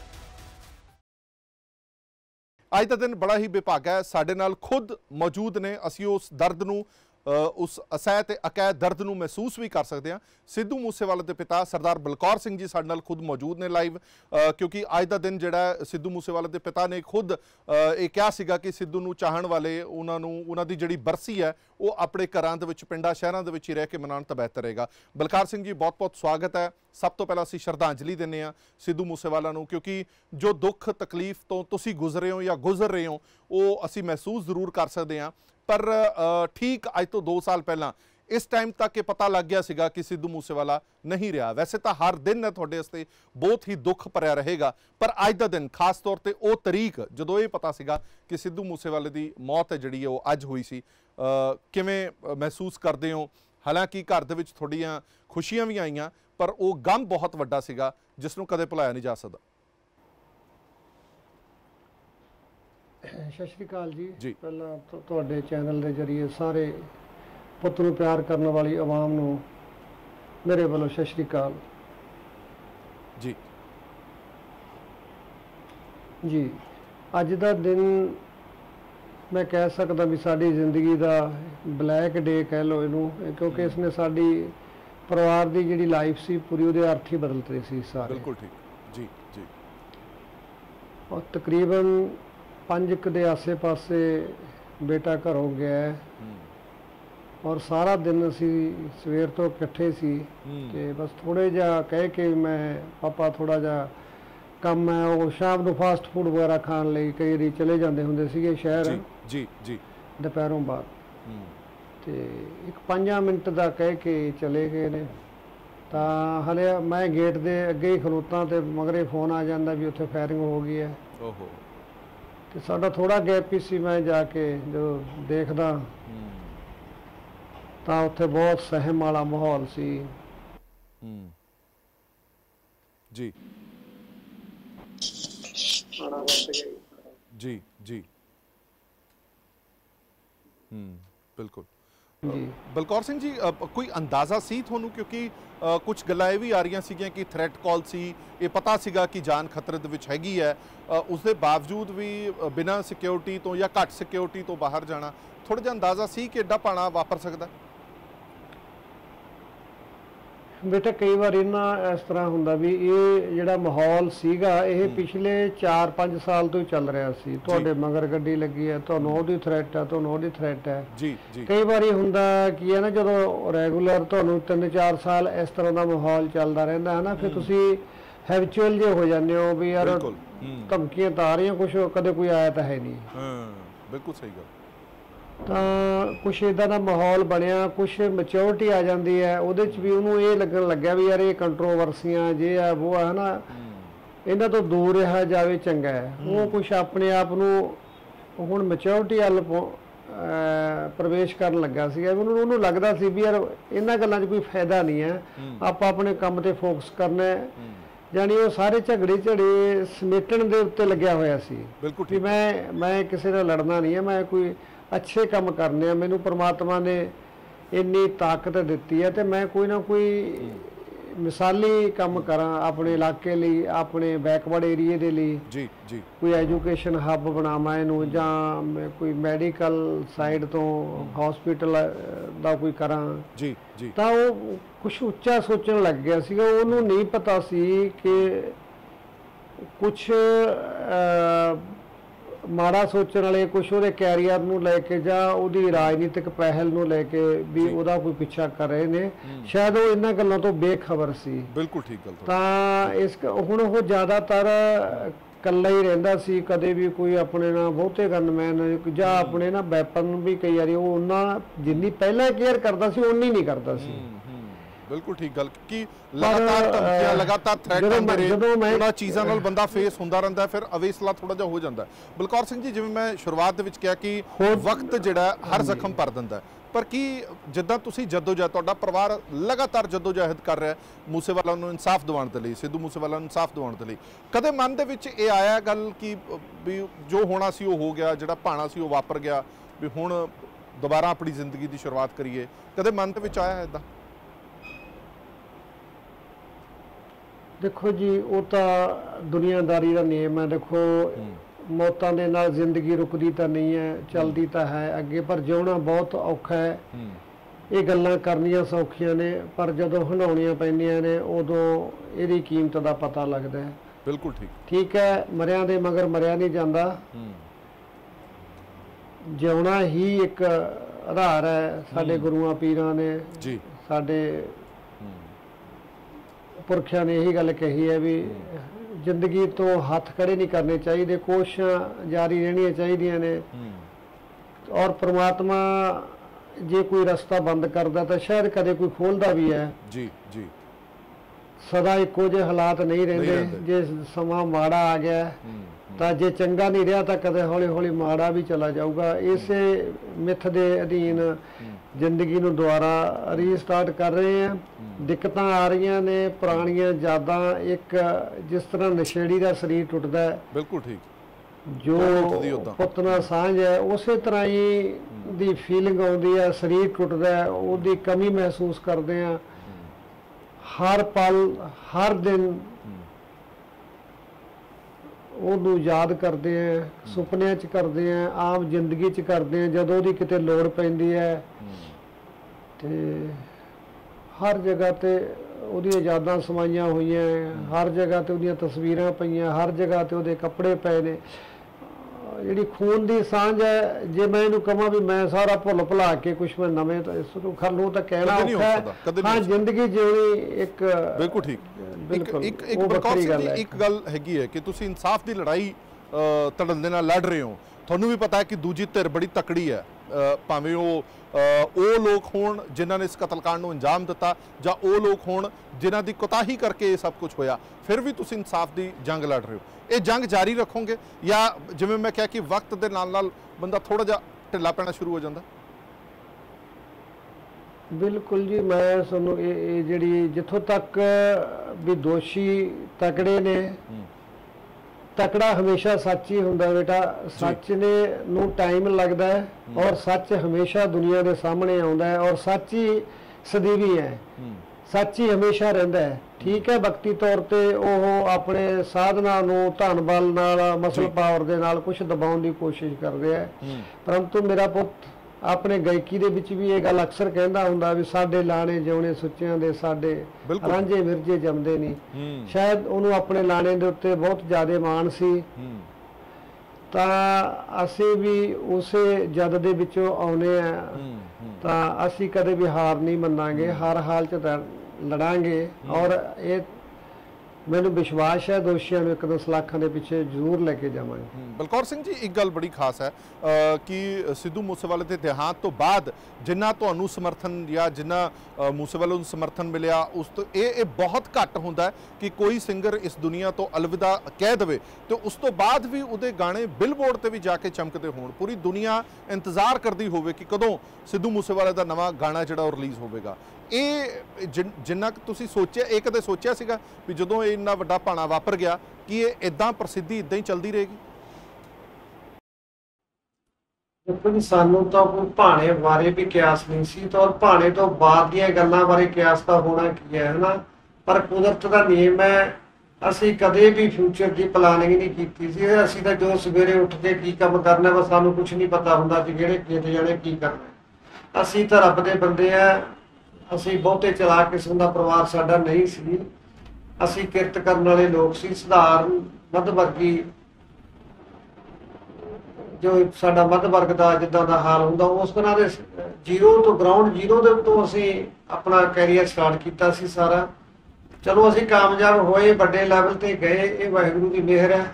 ਅੱਜ ਦਾ ਦਿਨ ਬੜਾ ਹੀ ਵਿਭਾਗਾ ਹੈ। ਸਾਡੇ ਨਾਲ ਖੁਦ ਮੌਜੂਦ ਨੇ, ਅਸੀਂ ਉਸ ਦਰਦ ਨੂੰ, ਉਸ ਅਸਹਿ ਤੇ ਅਕੈਦ ਦਰਦ ਨੂੰ ਮਹਿਸੂਸ ਵੀ ਕਰ ਸਕਦੇ ਹਾਂ। ਸਿੱਧੂ ਮੂਸੇਵਾਲੇ ਦੇ ਪਿਤਾ ਸਰਦਾਰ ਬਲਕੌਰ ਸਿੰਘ ਜੀ ਸਾਡੇ ਨਾਲ ਖੁਦ ਮੌਜੂਦ ਨੇ ਲਾਈਵ, ਕਿਉਂਕਿ ਅੱਜ ਦਾ ਦਿਨ ਜਿਹੜਾ ਸਿੱਧੂ ਮੂਸੇਵਾਲੇ ਦੇ ਪਿਤਾ ਨੇ ਖੁਦ ਇਹ ਕਿਹਾ ਸੀਗਾ ਕਿ ਸਿੱਧੂ ਨੂੰ ਚਾਹਣ ਵਾਲੇ ਉਹਨਾਂ ਦੀ ਜਿਹੜੀ ਬਰਸੀ ਹੈ ਉਹ ਆਪਣੇ ਘਰਾਂ ਦੇ ਵਿੱਚ, ਪਿੰਡਾਂ ਸ਼ਹਿਰਾਂ ਦੇ ਵਿੱਚ ਹੀ ਰਹਿ ਕੇ ਮਨਾਉਣ ਤਾਂ ਬਿਹਤਰ ਰਹੇਗਾ। ਬਲਕਾਰ ਸਿੰਘ ਜੀ, ਬਹੁਤ ਬਹੁਤ ਸਵਾਗਤ ਹੈ। ਸਭ ਤੋਂ ਪਹਿਲਾਂ ਅਸੀਂ ਸ਼ਰਧਾਂਜਲੀ ਦਿੰਦੇ ਹਾਂ ਸਿੱਧੂ ਮੂਸੇਵਾਲਾ ਨੂੰ, ਕਿਉਂਕਿ ਜੋ ਦੁੱਖ ਤਕਲੀਫ ਤੋਂ ਤੁਸੀਂ ਗੁਜ਼ਰੇ ਹੋ ਜਾਂ ਗੁਜ਼ਰ ਰਹੇ ਹੋ ਉਹ ਅਸੀਂ ਮਹਿਸੂਸ ਜ਼ਰੂਰ ਕਰ ਸਕਦੇ ਹਾਂ। ਪਰ ਠੀਕ ਅੱਜ ਤੋਂ 2 ਸਾਲ ਪਹਿਲਾਂ ਇਸ ਟਾਈਮ ਤੱਕ ਇਹ ਪਤਾ ਲੱਗ ਗਿਆ ਸੀਗਾ ਕਿ ਸਿੱਧੂ ਮੂਸੇਵਾਲਾ ਨਹੀਂ ਰਿਹਾ। ਵੈਸੇ ਤਾਂ ਹਰ ਦਿਨ ਹੈ ਤੁਹਾਡੇ ਵਾਸਤੇ ਬਹੁਤ ਹੀ ਦੁੱਖ ਭਰਿਆ ਰਹੇਗਾ, ਪਰ ਅੱਜ ਦਾ ਦਿਨ ਖਾਸ ਤੌਰ ਤੇ ਉਹ ਤਰੀਕ ਜਦੋਂ ਇਹ ਪਤਾ ਸੀਗਾ ਕਿ ਸਿੱਧੂ ਮੂਸੇਵਾਲੇ ਦੀ ਮੌਤ ਹੈ ਜਿਹੜੀ ਉਹ ਅੱਜ ਹੋਈ ਸੀ, ਕਿਵੇਂ ਮਹਿਸੂਸ ਕਰਦੇ ਹੋ? ਹਾਲਾਂਕਿ ਘਰ ਦੇ ਵਿੱਚ ਥੋੜ੍ਹੀਆਂ ਖੁਸ਼ੀਆਂ ਵੀ ਆਈਆਂ, ਪਰ ਉਹ ਗਮ ਬਹੁਤ ਵੱਡਾ ਸੀਗਾ ਜਿਸ ਨੂੰ ਕਦੇ ਭੁਲਾਇਆ ਨਹੀਂ ਜਾ ਸਕਦਾ। ਸਤਿ ਸ਼੍ਰੀ ਅਕਾਲ ਜੀ। ਪਹਿਲਾਂ ਤੁਹਾਡੇ ਚੈਨਲ ਦੇ ਜ਼ਰੀਏ ਸਾਰੇ ਪੁੱਤ ਨੂੰ ਪਿਆਰ ਕਰਨ ਵਾਲੀ ਆਵਾਮ ਨੂੰ ਮੇਰੇ ਵੱਲੋਂ ਸਤਿ ਸ਼੍ਰੀ ਅਕਾਲ ਜੀ। ਜੀ ਅੱਜ ਦਾ ਦਿਨ ਮੈਂ ਕਹਿ ਸਕਦਾ ਵੀ ਸਾਡੀ ਜ਼ਿੰਦਗੀ ਦਾ ਬਲੈਕ ਡੇ ਕਹਿ ਲਓ ਇਹਨੂੰ, ਕਿਉਂਕਿ ਇਸਨੇ ਸਾਡੀ ਪਰਿਵਾਰ ਦੀ ਜਿਹੜੀ ਲਾਈਫ ਸੀ ਪੂਰੀ ਉਹਦੇ ਅਰਥ ਹੀ ਬਦਲਤੇ ਸੀ ਸਾਰੇ। ਬਿਲਕੁਲ ਠੀਕ ਜੀ ਜੀ। ਔਰ ਤਕਰੀਬਨ 5 ਦੇ ਆਸੇ-ਪਾਸੇ ਬੇਟਾ ਘਰੋਂ ਗਿਆ ਔਰ ਸਾਰਾ ਦਿਨ ਅਸੀਂ ਸਵੇਰ ਤੋਂ ਇਕੱਠੇ ਸੀ ਤੇ ਬਸ ਥੋੜੇ ਜਿਹਾ ਕਹਿ ਕੇ ਮੈਂ ਪਾਪਾ ਥੋੜਾ ਜਿਹਾ ਕੰਮ ਹੈ, ਉਹ ਸ਼ਾਮ ਨੂੰ ਫਾਸਟ ਫੂਡ ਵਗੈਰਾ ਖਾਣ ਲਈ ਕਈ ਵਾਰੀ ਚਲੇ ਜਾਂਦੇ ਹੁੰਦੇ ਸੀਗੇ ਸ਼ਹਿਰ ਜੀ ਜੀ ਦੁਪਹਿਰੋਂ ਬਾਅਦ, ਤੇ ਇੱਕ 5 ਮਿੰਟ ਦਾ ਕਹਿ ਕੇ ਚਲੇ ਗਏ ਨੇ। ਤਾਂ ਹਲੇ ਮੈਂ ਗੇਟ ਦੇ ਅੱਗੇ ਹੀ ਖਲੋਤਾ ਤੇ ਮਗਰੇ ਫੋਨ ਆ ਜਾਂਦਾ ਵੀ ਉੱਥੇ ਫਾਇਰਿੰਗ ਹੋ ਗਈ ਹੈ। ਓਹੋ। ਤੇ ਸਾਡਾ ਥੋੜਾ ਗੈਪ ਹੀ ਸੀ। ਮੈਂ ਜਾ ਕੇ ਜਦੋਂ ਦੇਖਦਾ ਤਾਂ ਉੱਥੇ ਬਹੁਤ ਸਹਿਮ ਵਾਲਾ ਮਾਹੌਲ ਸੀ। ਜੀ ਜੀ ਜੀ ਬਿਲਕੁਲ ਜੀ। ਬਲਕੌਰ ਸਿੰਘ ਜੀ, ਕੋਈ ਅੰਦਾਜ਼ਾ ਸੀ ਤੁਹਾਨੂੰ? ਕਿਉਂਕਿ ਕੁਝ ਗੱਲਾਂ ਇਹ ਵੀ ਆ ਰਹੀਆਂ ਸੀਗੀਆਂ ਕਿ ਥ੍ਰੈਟ ਕਾਲ ਸੀ, ਇਹ ਪਤਾ ਸੀਗਾ ਕਿ ਜਾਨ ਖਤਰੇ ਦੇ ਵਿੱਚ ਹੈਗੀ ਹੈ, ਉਸ ਦੇ ਬਾਵਜੂਦ ਵੀ ਬਿਨਾਂ ਸਿਕਿਉਰਿਟੀ ਤੋਂ ਜਾਂ ਘੱਟ ਸਿਕਿਉਰਿਟੀ ਤੋਂ ਬਾਹਰ ਜਾਣਾ, ਥੋੜ੍ਹਾ ਜਿਹਾ ਅੰਦਾਜ਼ਾ ਸੀ ਕਿ ਐਡਾ ਭਾਣਾ ਵਾਪਰ ਸਕਦਾ? ਬੇਟਾ ਕਈ ਵਾਰ ਇਹਨਾਂ ਇਸ ਤਰ੍ਹਾਂ ਹੁੰਦਾ ਵੀ ਇਹ ਜਿਹੜਾ ਮਾਹੌਲ ਸੀਗਾ ਇਹ ਪਿਛਲੇ 4-5 ਸਾਲ ਤੋਂ ਹੀ ਚੱਲ ਰਿਹਾ ਸੀ। ਤੁਹਾਡੇ ਮਗਰ ਗੱਡੀ ਲੱਗੀ ਹੈ, ਤੁਹਾਨੂੰ ਉਹਦੀ ਥ੍ਰੈਟ ਹੈ, ਤੁਹਾਨੂੰ ਉਹਦੀ ਥ੍ਰੈਟ ਹੈ। ਜੀ ਜੀ। ਕਈ ਵਾਰੀ ਹੁੰਦਾ ਕੀ ਹੈ ਨਾ, ਜਦੋਂ ਰੈਗੂਲਰ ਤੁਹਾਨੂੰ 3-4 ਸਾਲ ਇਸ ਤਰ੍ਹਾਂ ਦਾ ਮਾਹੌਲ ਚੱਲਦਾ ਰਹਿੰਦਾ ਹੈ ਨਾ, ਫਿਰ ਤੁਸੀਂ ਹੈਬਿਚੁਅਲ ਜੇ ਹੋ ਜਾਂਦੇ ਹੋ ਵੀ ਯਾਰ ਧਮਕੀਆਂ ਤਾਂ ਆ ਰਹੀਆਂ, ਕੁਛ ਕਦੇ ਕੋਈ ਆਇਆ ਤਾਂ ਹੈ ਨਹੀਂ। ਬਿਲਕੁਲ ਸਹੀ ਗੱਲ। ਤਾਂ ਕੁਛ ਇਦਾਂ ਦਾ ਮਾਹੌਲ ਬਣਿਆ, ਕੁਛ ਮੈਚੋਰਿਟੀ ਆ ਜਾਂਦੀ ਹੈ ਉਹਦੇ 'ਚ ਵੀ ਉਹਨੂੰ ਇਹ ਲੱਗਣ ਲੱਗਿਆ ਵੀ ਯਾਰ ਇਹ ਕੰਟਰੋਵਰਸੀਆਂ ਜੇ ਆ ਉਹ ਆ ਨਾ, ਇਹਨਾਂ ਤੋਂ ਦੂਰ ਰਿਹਾ ਜਾਵੇ ਚੰਗਾ ਹੈ। ਉਹ ਕੁਛ ਆਪਣੇ ਆਪ ਨੂੰ ਹੁਣ ਮੈਚੋਰਿਟੀ ਵੱਲ ਪ੍ਰਵੇਸ਼ ਕਰਨ ਲੱਗਾ ਸੀਗਾ। ਉਹਨੂੰ ਲੱਗਦਾ ਸੀ ਵੀ ਯਾਰ ਇਹਨਾਂ ਗੱਲਾਂ 'ਚ ਕੋਈ ਫਾਇਦਾ ਨਹੀਂ ਹੈ, ਆਪਾਂ ਆਪਣੇ ਕੰਮ ਤੇ ਫੋਕਸ ਕਰਨਾ ਹੈ। ਜਾਣੀ ਉਹ ਸਾਰੇ ਝਗੜੇ ਸਮੇਟਣ ਦੇ ਉੱਤੇ ਲੱਗਿਆ ਹੋਇਆ ਸੀ ਕਿ ਮੈਂ ਕਿਸੇ ਨਾਲ ਲੜਨਾ ਨਹੀਂ ਹੈ, ਮੈਂ ਕੋਈ ਅੱਛੇ ਕੰਮ ਕਰਨੇ ਆ, ਮੈਨੂੰ ਪ੍ਰਮਾਤਮਾ ਨੇ ਇੰਨੀ ਤਾਕਤ ਦਿੱਤੀ ਹੈ ਤੇ ਮੈਂ ਕੋਈ ਨਾ ਕੋਈ ਮਿਸਾਲੀ ਕੰਮ ਕਰਾਂ ਆਪਣੇ ਇਲਾਕੇ ਲਈ, ਆਪਣੇ ਬੈਕਵਰਡ ਏਰੀਏ ਦੇ ਲਈ। ਜੀ ਜੀ। ਕੋਈ ਐਜੂਕੇਸ਼ਨ ਹੱਬ ਬਣਾਵਾਂ ਇਹਨੂੰ, ਜਾਂ ਮੈਂ ਕੋਈ ਮੈਡੀਕਲ ਸਾਈਡ ਤੋਂ ਹਸਪੀਟਲ ਦਾ ਕੋਈ ਕਰਾਂ। ਜੀ ਜੀ। ਤਾਂ ਉਹ ਕੁਛ ਉੱਚਾ ਸੋਚਣ ਲੱਗ ਗਿਆ ਸੀਗਾ। ਉਹਨੂੰ ਨਹੀਂ ਪਤਾ ਸੀ ਕਿ ਕੁਛ ਮਾੜਾ ਸੋਚਣ ਵਾਲੇ ਕੁਛ ਉਹਦੇ ਕੈਰੀਅਰ ਨੂੰ ਲੈ ਕੇ ਜਾਂ ਉਹਦੀ ਰਾਜਨੀਤਿਕ ਪਹਿਲ ਨੂੰ ਲੈ ਕੇ ਵੀ ਉਹਦਾ ਕੋਈ ਪਿੱਛਾ ਕਰ ਰਹੇ ਨੇ। ਸ਼ਾਇਦ ਉਹ ਇਹਨਾਂ ਗੱਲਾਂ ਤੋਂ ਬੇਖਬਰ ਸੀ। ਬਿਲਕੁਲ ਠੀਕ ਗੱਲ। ਤਾਂ ਹੁਣ ਉਹ ਜ਼ਿਆਦਾਤਰ ਇਕੱਲਾ ਹੀ ਰਹਿੰਦਾ ਸੀ, ਕਦੇ ਵੀ ਕੋਈ ਆਪਣੇ ਨਾਲ ਬਹੁਤੇ ਗਨਮੈਨ ਜਾਂ ਆਪਣੇ ਨਾ ਵੈਪਨ ਵੀ ਕਈ ਵਾਰੀ ਉਹ ਉਹਨਾਂ ਜਿੰਨੀ ਪਹਿਲਾਂ ਕੇਅਰ ਕਰਦਾ ਸੀ ਓਨੀ ਨਹੀਂ ਕਰਦਾ ਸੀ। ਬਿਲਕੁਲ ਠੀਕ ਗੱਲ ਕਿ ਲਗਾਤਾਰ ਧਮਕੀਆਂ, ਲਗਾਤਾਰ ਥ੍ਰੈਟ ਆਉਂਦੇ ਰਹੇ, ਉਹਨਾਂ ਚੀਜ਼ਾਂ ਨਾਲ ਬੰਦਾ ਫੇਸ ਹੁੰਦਾ ਰਹਿੰਦਾ, ਫਿਰ ਅਵੇਸਲਾ ਥੋੜਾ ਜਿਹਾ ਹੋ ਜਾਂਦਾ। ਬਲਕੌਰ ਸਿੰਘ ਜੀ, ਜਿਵੇਂ ਮੈਂ ਸ਼ੁਰੂਆਤ ਦੇ ਵਿੱਚ ਕਿਹਾ ਕਿ ਵਕਤ ਜਿਹੜਾ ਹਰ ਜ਼ਖਮ ਭਰ ਦਿੰਦਾ, ਪਰ ਕੀ ਜਿੱਦਾਂ ਤੁਸੀਂ ਜਦੋਜਹਿਦ, ਤੁਹਾਡਾ ਪਰਿਵਾਰ ਲਗਾਤਾਰ ਜਦੋਜਹਿਦ ਕਰ ਰਿਹਾ ਮੂਸੇਵਾਲਾ ਨੂੰ ਇਨਸਾਫ ਦਿਵਾਉਣ ਦੇ ਲਈ, ਸਿੱਧੂ ਮੂਸੇਵਾਲਾ ਨੂੰ ਇਨਸਾਫ ਦਿਵਾਉਣ ਦੇ ਲਈ, ਕਦੇ ਮਨ ਦੇ ਵਿੱਚ ਇਹ ਆਇਆ ਗੱਲ ਕਿ ਵੀ ਜੋ ਹੋਣਾ ਸੀ ਉਹ ਹੋ ਗਿਆ, ਜਿਹੜਾ ਭਾਣਾ ਸੀ ਉਹ ਵਾਪਰ ਗਿਆ, ਵੀ ਹੁਣ ਦੁਬਾਰਾ ਆਪਣੀ ਜ਼ਿੰਦਗੀ ਦੀ ਸ਼ੁਰੂਆਤ ਕਰੀਏ? ਕਦੇ ਮਨ ਦੇ ਵਿੱਚ ਆਇਆ ਇੱਦਾਂ? ਦੇਖੋ ਜੀ, ਉਹ ਤਾਂ ਦੁਨੀਆਦਾਰੀ ਦਾ ਨਿਯਮ ਹੈ। ਦੇਖੋ, ਮੌਤਾਂ ਦੇ ਨਾਲ ਜ਼ਿੰਦਗੀ ਰੁਕਦੀ ਤਾਂ ਨਹੀਂ ਹੈ, ਚੱਲਦੀ ਤਾਂ ਹੈ ਅੱਗੇ, ਪਰ ਜਿਉਣਾ ਬਹੁਤ ਔਖਾ ਹੈ। ਇਹ ਗੱਲਾਂ ਕਰਨੀਆਂ ਸੌਖੀਆਂ ਨੇ, ਪਰ ਜਦੋਂ ਹੰਡਾਉਣੀਆਂ ਪੈਂਦੀਆਂ ਨੇ ਉਦੋਂ ਇਹਦੀ ਕੀਮਤ ਦਾ ਪਤਾ ਲੱਗਦਾ ਹੈ। ਬਿਲਕੁਲ ਠੀਕ। ਠੀਕ ਹੈ, ਮਰਿਆਂ ਦੇ ਮਗਰ ਮਰਿਆ ਨਹੀਂ ਜਾਂਦਾ। ਜਿਉਣਾ ਹੀ ਇੱਕ ਆਧਾਰ ਹੈ। ਸਾਡੇ ਗੁਰੂਆਂ ਪੀਰਾਂ ਨੇ ਜੀ, ਸਾਡੇ ਪੁਰਖਿਆਂ ਨੇ ਇਹੀ ਗੱਲ ਕਹੀ ਹੈ ਵੀ ਜ਼ਿੰਦਗੀ ਤੋਂ ਹੱਥ ਖੜੇ ਨਹੀਂ ਕਰਨੇ ਚਾਹੀਦੇ, ਕੋਸ਼ਿਸ਼ਾਂ ਜਾਰੀ ਰਹਿਣੀਆਂ ਚਾਹੀਦੀਆਂ ਨੇ। ਔਰ ਪ੍ਰਮਾਤਮਾ ਜੇ ਕੋਈ ਰਸਤਾ ਬੰਦ ਕਰਦਾ ਤਾਂ ਸ਼ਾਇਦ ਕਦੇ ਕੋਈ ਖੋਲਦਾ ਵੀ ਹੈ। ਜੀ ਜੀ। ਸਦਾ ਇੱਕੋ ਜਿਹੇ ਹਾਲਾਤ ਨਹੀਂ ਰਹਿੰਦੇ। ਜੇ ਸਮਾਂ ਮਾੜਾ ਆ ਗਿਆ ਤਾਂ ਜੇ ਚੰਗਾ ਨਹੀਂ ਰਿਹਾ ਤਾਂ ਕਦੇ ਹੌਲੀ ਹੌਲੀ ਮਾੜਾ ਵੀ ਚਲਾ ਜਾਊਗਾ। ਇਸੇ ਮਿੱਥ ਦੇ ਅਧੀਨ ਜ਼ਿੰਦਗੀ ਨੂੰ ਦੁਬਾਰਾ ਰੀਸਟਾਰਟ ਕਰ ਰਹੇ ਹਾਂ। ਦਿੱਕਤਾਂ ਆ ਰਹੀਆਂ ਨੇ, ਪੁਰਾਣੀਆਂ ਯਾਦਾਂ, ਇੱਕ ਜਿਸ ਤਰ੍ਹਾਂ ਨਸ਼ੇੜੀ ਦਾ ਸਰੀਰ ਟੁੱਟਦਾ ਹੈ, ਬਿਲਕੁਲ ਠੀਕ, ਜੋ ਪੁੱਤ ਨਾਲ ਸਾਂਝ ਹੈ, ਉਸੇ ਤਰ੍ਹਾਂ ਹੀ ਦੀ ਫੀਲਿੰਗ ਆਉਂਦੀ ਹੈ। ਸਰੀਰ ਟੁੱਟਦਾ ਹੈ, ਉਹਦੀ ਕਮੀ ਮਹਿਸੂਸ ਕਰਦੇ ਹਾਂ। ਹਰ ਪਲ, ਹਰ ਦਿਨ ਉਹਨੂੰ ਯਾਦ ਕਰਦੇ ਆ, ਸੁਪਨਿਆਂ 'ਚ ਕਰਦੇ ਆ, ਆਮ ਜ਼ਿੰਦਗੀ 'ਚ ਕਰਦੇ ਆ। ਜਦੋਂ ਉਹਦੀ ਕਿਤੇ ਲੋੜ ਪੈਂਦੀ ਹੈ ਤੇ ਹਰ ਜਗ੍ਹਾ ਤੇ ਉਹਦੀਆਂ ਯਾਦਾਂ ਸਮਾਈਆਂ ਹੋਈਆਂ, ਹਰ ਜਗ੍ਹਾ ਤੇ ਉਹਦੀਆਂ ਤਸਵੀਰਾਂ ਪਈਆਂ, ਹਰ ਜਗ੍ਹਾ ਤੇ ਉਹਦੇ ਕੱਪੜੇ ਪਏ ਨੇ। ਜਿਹੜੀ ਖੂਨ ਦੀ ਸਾਂਝ ਹੈ, ਜੇ ਮੈਂ ਇਹਨੂੰ ਕਹਾਂ ਵੀ ਮੈਂ ਸਾਰਾ ਭੁੱਲ ਭੁਲਾ ਕੇ ਕੁਛ ਮੈਂ ਨਵੇਂ ਤਾਂ ਇਸ ਨੂੰ ਕਰ ਲੂੰ ਤਾਂ ਕਹਿਣਾ ਔਖਾ ਹੈ। ਹਾਂ, ਜ਼ਿੰਦਗੀ ਜਿਉਣੀ ਇੱਕ ਬਿਲਕੁਲ ਠੀਕ। ਇੱਕ ਬਲਕੌਰ ਸਿੰਘ ਜੀ, ਇੱਕ ਗੱਲ ਹੈਗੀ ਹੈ ਕਿ ਤੁਸੀਂ ਇਨਸਾਫ ਦੀ ਲੜਾਈ ਧੜਨ ਦੇ ਨਾਲ ਲੜ ਰਹੇ ਹੋ। ਤੁਹਾਨੂੰ ਵੀ ਪਤਾ ਹੈ ਕਿ ਦੂਜੀ ਧਿਰ ਬੜੀ ਤਕੜੀ ਹੈ, ਭਾਵੇਂ ਉਹ ਲੋਕ ਹੋਣ ਜਿਨ੍ਹਾਂ ਨੇ ਇਸ ਕਤਲकांड ਨੂੰ ਅੰਜਾਮ ਦਿੱਤਾ, ਜਾਂ ਉਹ ਲੋਕ ਹੋਣ ਜਿਨ੍ਹਾਂ ਦੀ ਕੋਤਾਹੀ ਕਰਕੇ ਇਹ ਸਭ ਕੁਝ ਹੋਇਆ, ਫਿਰ ਵੀ ਤੁਸੀਂ ਇਨਸਾਫ ਦੀ ਜੰਗ ਲੜ ਰਹੇ ਹੋ। ਇਹ ਜੰਗ ਜਾਰੀ ਰੱਖੋਗੇ ਜਾਂ ਜਿਵੇਂ ਮੈਂ ਕਿਹਾ ਕਿ ਵਕਤ ਦੇ ਨਾਲ ਨਾਲ ਬੰਦਾ ਥੋੜਾ ਜਿਹਾ ਢਿੱਲਾ ਪੈਣਾ ਸ਼ੁਰੂ ਹੋ ਜਾਂਦਾ? ਬਿਲਕੁਲ ਜੀ, ਮੈਂ ਤੁਹਾਨੂੰ ਇਹ ਜਿਹੜੀ ਜਿੱਥੋਂ ਤੱਕ ਵੀ ਦੋਸ਼ੀ ਤਕੜੇ ਨੇ, ਤਕੜਾ ਹਮੇਸ਼ਾ ਸੱਚ ਹੀ ਹੁੰਦਾ ਬੇਟਾ। ਸੱਚ ਨੂੰ ਟਾਈਮ ਲੱਗਦਾ ਹੈ ਔਰ ਸੱਚ ਹਮੇਸ਼ਾ ਦੁਨੀਆ ਦੇ ਸਾਹਮਣੇ ਆਉਂਦਾ ਹੈ, ਔਰ ਸੱਚ ਹੀ ਸਦੀਵੀ ਹੈ, ਸੱਚ ਹੀ ਹਮੇਸ਼ਾ ਰਹਿੰਦਾ ਹੈ। ਠੀਕ ਹੈ, ਵਕਤੀ ਤੌਰ ਤੇ ਉਹ ਆਪਣੇ ਸਾਧਨਾ ਨੂੰ ਧਨ ਬਲ ਨਾਲ, ਮਸਲ ਪਾਵਰ ਦੇ ਨਾਲ ਕੁਝ ਦਬਾਉਣ ਦੀ ਕੋਸ਼ਿਸ਼ ਕਰਦੇ ਆ, ਪਰੰਤੂ ਮੇਰਾ ਪੁੱਤ ਆਪਣੇ ਗਾਇਕੀ ਦੇ ਵਿੱਚ ਵੀ ਇਹ ਗੱਲ ਅਕਸਰ ਕਹਿੰਦਾ ਹੁੰਦਾ ਵੀ ਸਾਡੇ ਲਾਣੇ ਜਿਉਣੇ ਸੁੱਚਿਆਂ ਦੇ, ਸਾਡੇ ਰਾਂਝੇ ਮਿਰਜੇ ਜੰਮਦੇ ਨਹੀਂ। ਸ਼ਾਇਦ ਉਹਨੂੰ ਆਪਣੇ ਲਾਣੇ ਦੇ ਉੱਤੇ ਬਹੁਤ ਜ਼ਿਆਦਾ ਮਾਣ ਸੀ। ਤਾਂ ਅਸੀਂ ਵੀ ਉਸੇ ਜਦ ਦੇ ਵਿੱਚੋਂ ਆਉਨੇ ਆ, ਤਾਂ ਅਸੀਂ ਕਦੇ ਵੀ ਹਾਰ ਨਹੀਂ ਮੰਨਾਂਗੇ, ਹਰ ਹਾਲ 'ਚ ਲੜਾਂਗੇ। ਔਰ ਇਹ ਮੈਨੂੰ ਵਿਸ਼ਵਾਸ ਹੈ ਦੋਸ਼ੀਆਂ ਨੂੰ 1-2 ਸਲਾਖਾਂ ਦੇ ਪਿੱਛੇ ਜ਼ਰੂਰ ਲੈ ਕੇ ਜਾਵਾਂਗੇ। ਬਲਕੌਰ ਸਿੰਘ ਜੀ, ਇੱਕ ਗੱਲ ਬੜੀ ਖਾਸ ਹੈ ਕਿ ਸਿੱਧੂ ਮੂਸੇਵਾਲੇ ਦੇ ਦੇਹਾਂਤ ਤੋਂ ਬਾਅਦ ਜਿੰਨਾ ਤੁਹਾਨੂੰ ਸਮਰਥਨ ਜਾਂ ਜਿੰਨਾ ਮੂਸੇਵਾਲੇ ਨੂੰ ਸਮਰਥਨ ਮਿਲਿਆ, ਉਸ ਤੋਂ ਇਹ ਬਹੁਤ ਘੱਟ ਹੁੰਦਾ ਹੈ ਕਿ ਕੋਈ ਸਿੰਗਰ ਇਸ ਦੁਨੀਆ ਤੋਂ ਅਲਵਿਦਾ ਕਹਿ ਦੇਵੇ ਤੇ ਉਸ ਤੋਂ ਬਾਅਦ ਵੀ ਉਹਦੇ ਗਾਣੇ ਬਿਲਬੋਰਡ ਤੇ ਵੀ ਜਾ ਕੇ ਚਮਕਦੇ ਹੋਣ। ਪੂਰੀ ਦੁਨੀਆ ਇੰਤਜ਼ਾਰ ਕਰਦੀ ਹੋਵੇ ਕਿ ਕਦੋਂ ਸਿੱਧੂ ਮੂਸੇਵਾਲੇ ਦਾ ਨਵਾਂ ਗਾਣਾ ਜਿਹੜਾ ਉਹ ਰਿਲੀਜ਼ ਹੋਵੇਗਾ। ਇਹ ਜਿੰਨਾ ਕੁ ਤੁਸੀਂ ਸੋਚਿਆ, ਇਹ ਕਦੇ ਸੋਚਿਆ ਸੀਗਾ ਵੀ ਜਦੋਂ ਇਹ ਇੰਨਾ ਵੱਡਾ ਭਾਣਾ ਵਾਪਰ ਗਿਆ ਕਿ ਇਹ ਇਦਾਂ ਪ੍ਰਸਿੱਧੀ ਇਦਾਂ ਹੀ ਚੱਲਦੀ ਰਹੇਗੀ? ਦੇਖੋ ਜੀ, ਸਾਨੂੰ ਤਾਂ ਕੋਈ ਭਾਣੇ ਬਾਰੇ ਵੀ ਕਿਆਸ ਨਹੀਂ ਸੀ, ਤਾਂ ਭਾਣੇ ਤੋਂ ਬਾਅਦ ਦੀਆਂ ਗੱਲਾਂ ਬਾਰੇ ਕਿਆਸ ਤਾਂ ਹੋਣਾ ਕੀ ਹੈ ਨਾ। ਪਰ ਕੁਦਰਤ ਦਾ ਨਿਯਮ ਹੈ, ਅਸੀਂ ਕਦੇ ਵੀ ਫਿਊਚਰ ਦੀ ਪਲਾਨਿੰਗ ਨਹੀਂ ਕੀਤੀ ਸੀ। ਅਸੀਂ ਤਾਂ ਜੋ ਸਵੇਰੇ ਉੱਠ ਕੇ ਕੀ ਕੰਮ ਕਰਨਾ ਬਸ ਸਾਨੂੰ ਕੁਝ ਨਹੀਂ ਪਤਾ ਹੁੰਦਾ ਕਿ ਕਿਹੜੇ ਖੇਤ ਜਾਣੇ ਕੀ ਕਰਨਾ। ਅਸੀਂ ਤਾਂ ਰੱਬ ਦੇ ਬੰਦੇ ਆ, ਅਸੀਂ ਬਹੁਤੇ ਚਲਾਕ ਕਿਸਮ ਦਾ ਪਰਿਵਾਰ ਸਾਡਾ ਨਹੀਂ ਸੀ। ਅਸੀਂ ਕਿਰਤ ਕਰਨ ਵਾਲੇ ਲੋਕ ਸੀ, ਸਧਾਰਨ ਮੱਧ ਵਰਗੀ, ਜੋ ਸਾਡਾ ਮੱਧ ਵਰਗ ਦਾ ਜਿੱਦਾਂ ਦਾ ਹਾਲ ਹੁੰਦਾ ਉਸ ਤਰ੍ਹਾਂ ਦੇ ਜ਼ੀਰੋ ਤੋਂ ਗਰਾਊਂਡ ਜ਼ੀਰੋ ਦੇ ਤੋਂ ਅਸੀਂ ਆਪਣਾ ਕੈਰੀਅਰ ਸਟਾਰਟ ਕੀਤਾ ਸੀ ਸਾਰਾ। ਚਲੋ ਅਸੀਂ ਕਾਮਯਾਬ ਹੋਏ, ਵੱਡੇ ਲੈਵਲ ਤੇ ਗਏ, ਇਹ ਵਾਹਿਗੁਰੂ ਦੀ ਮਿਹਰ ਹੈ।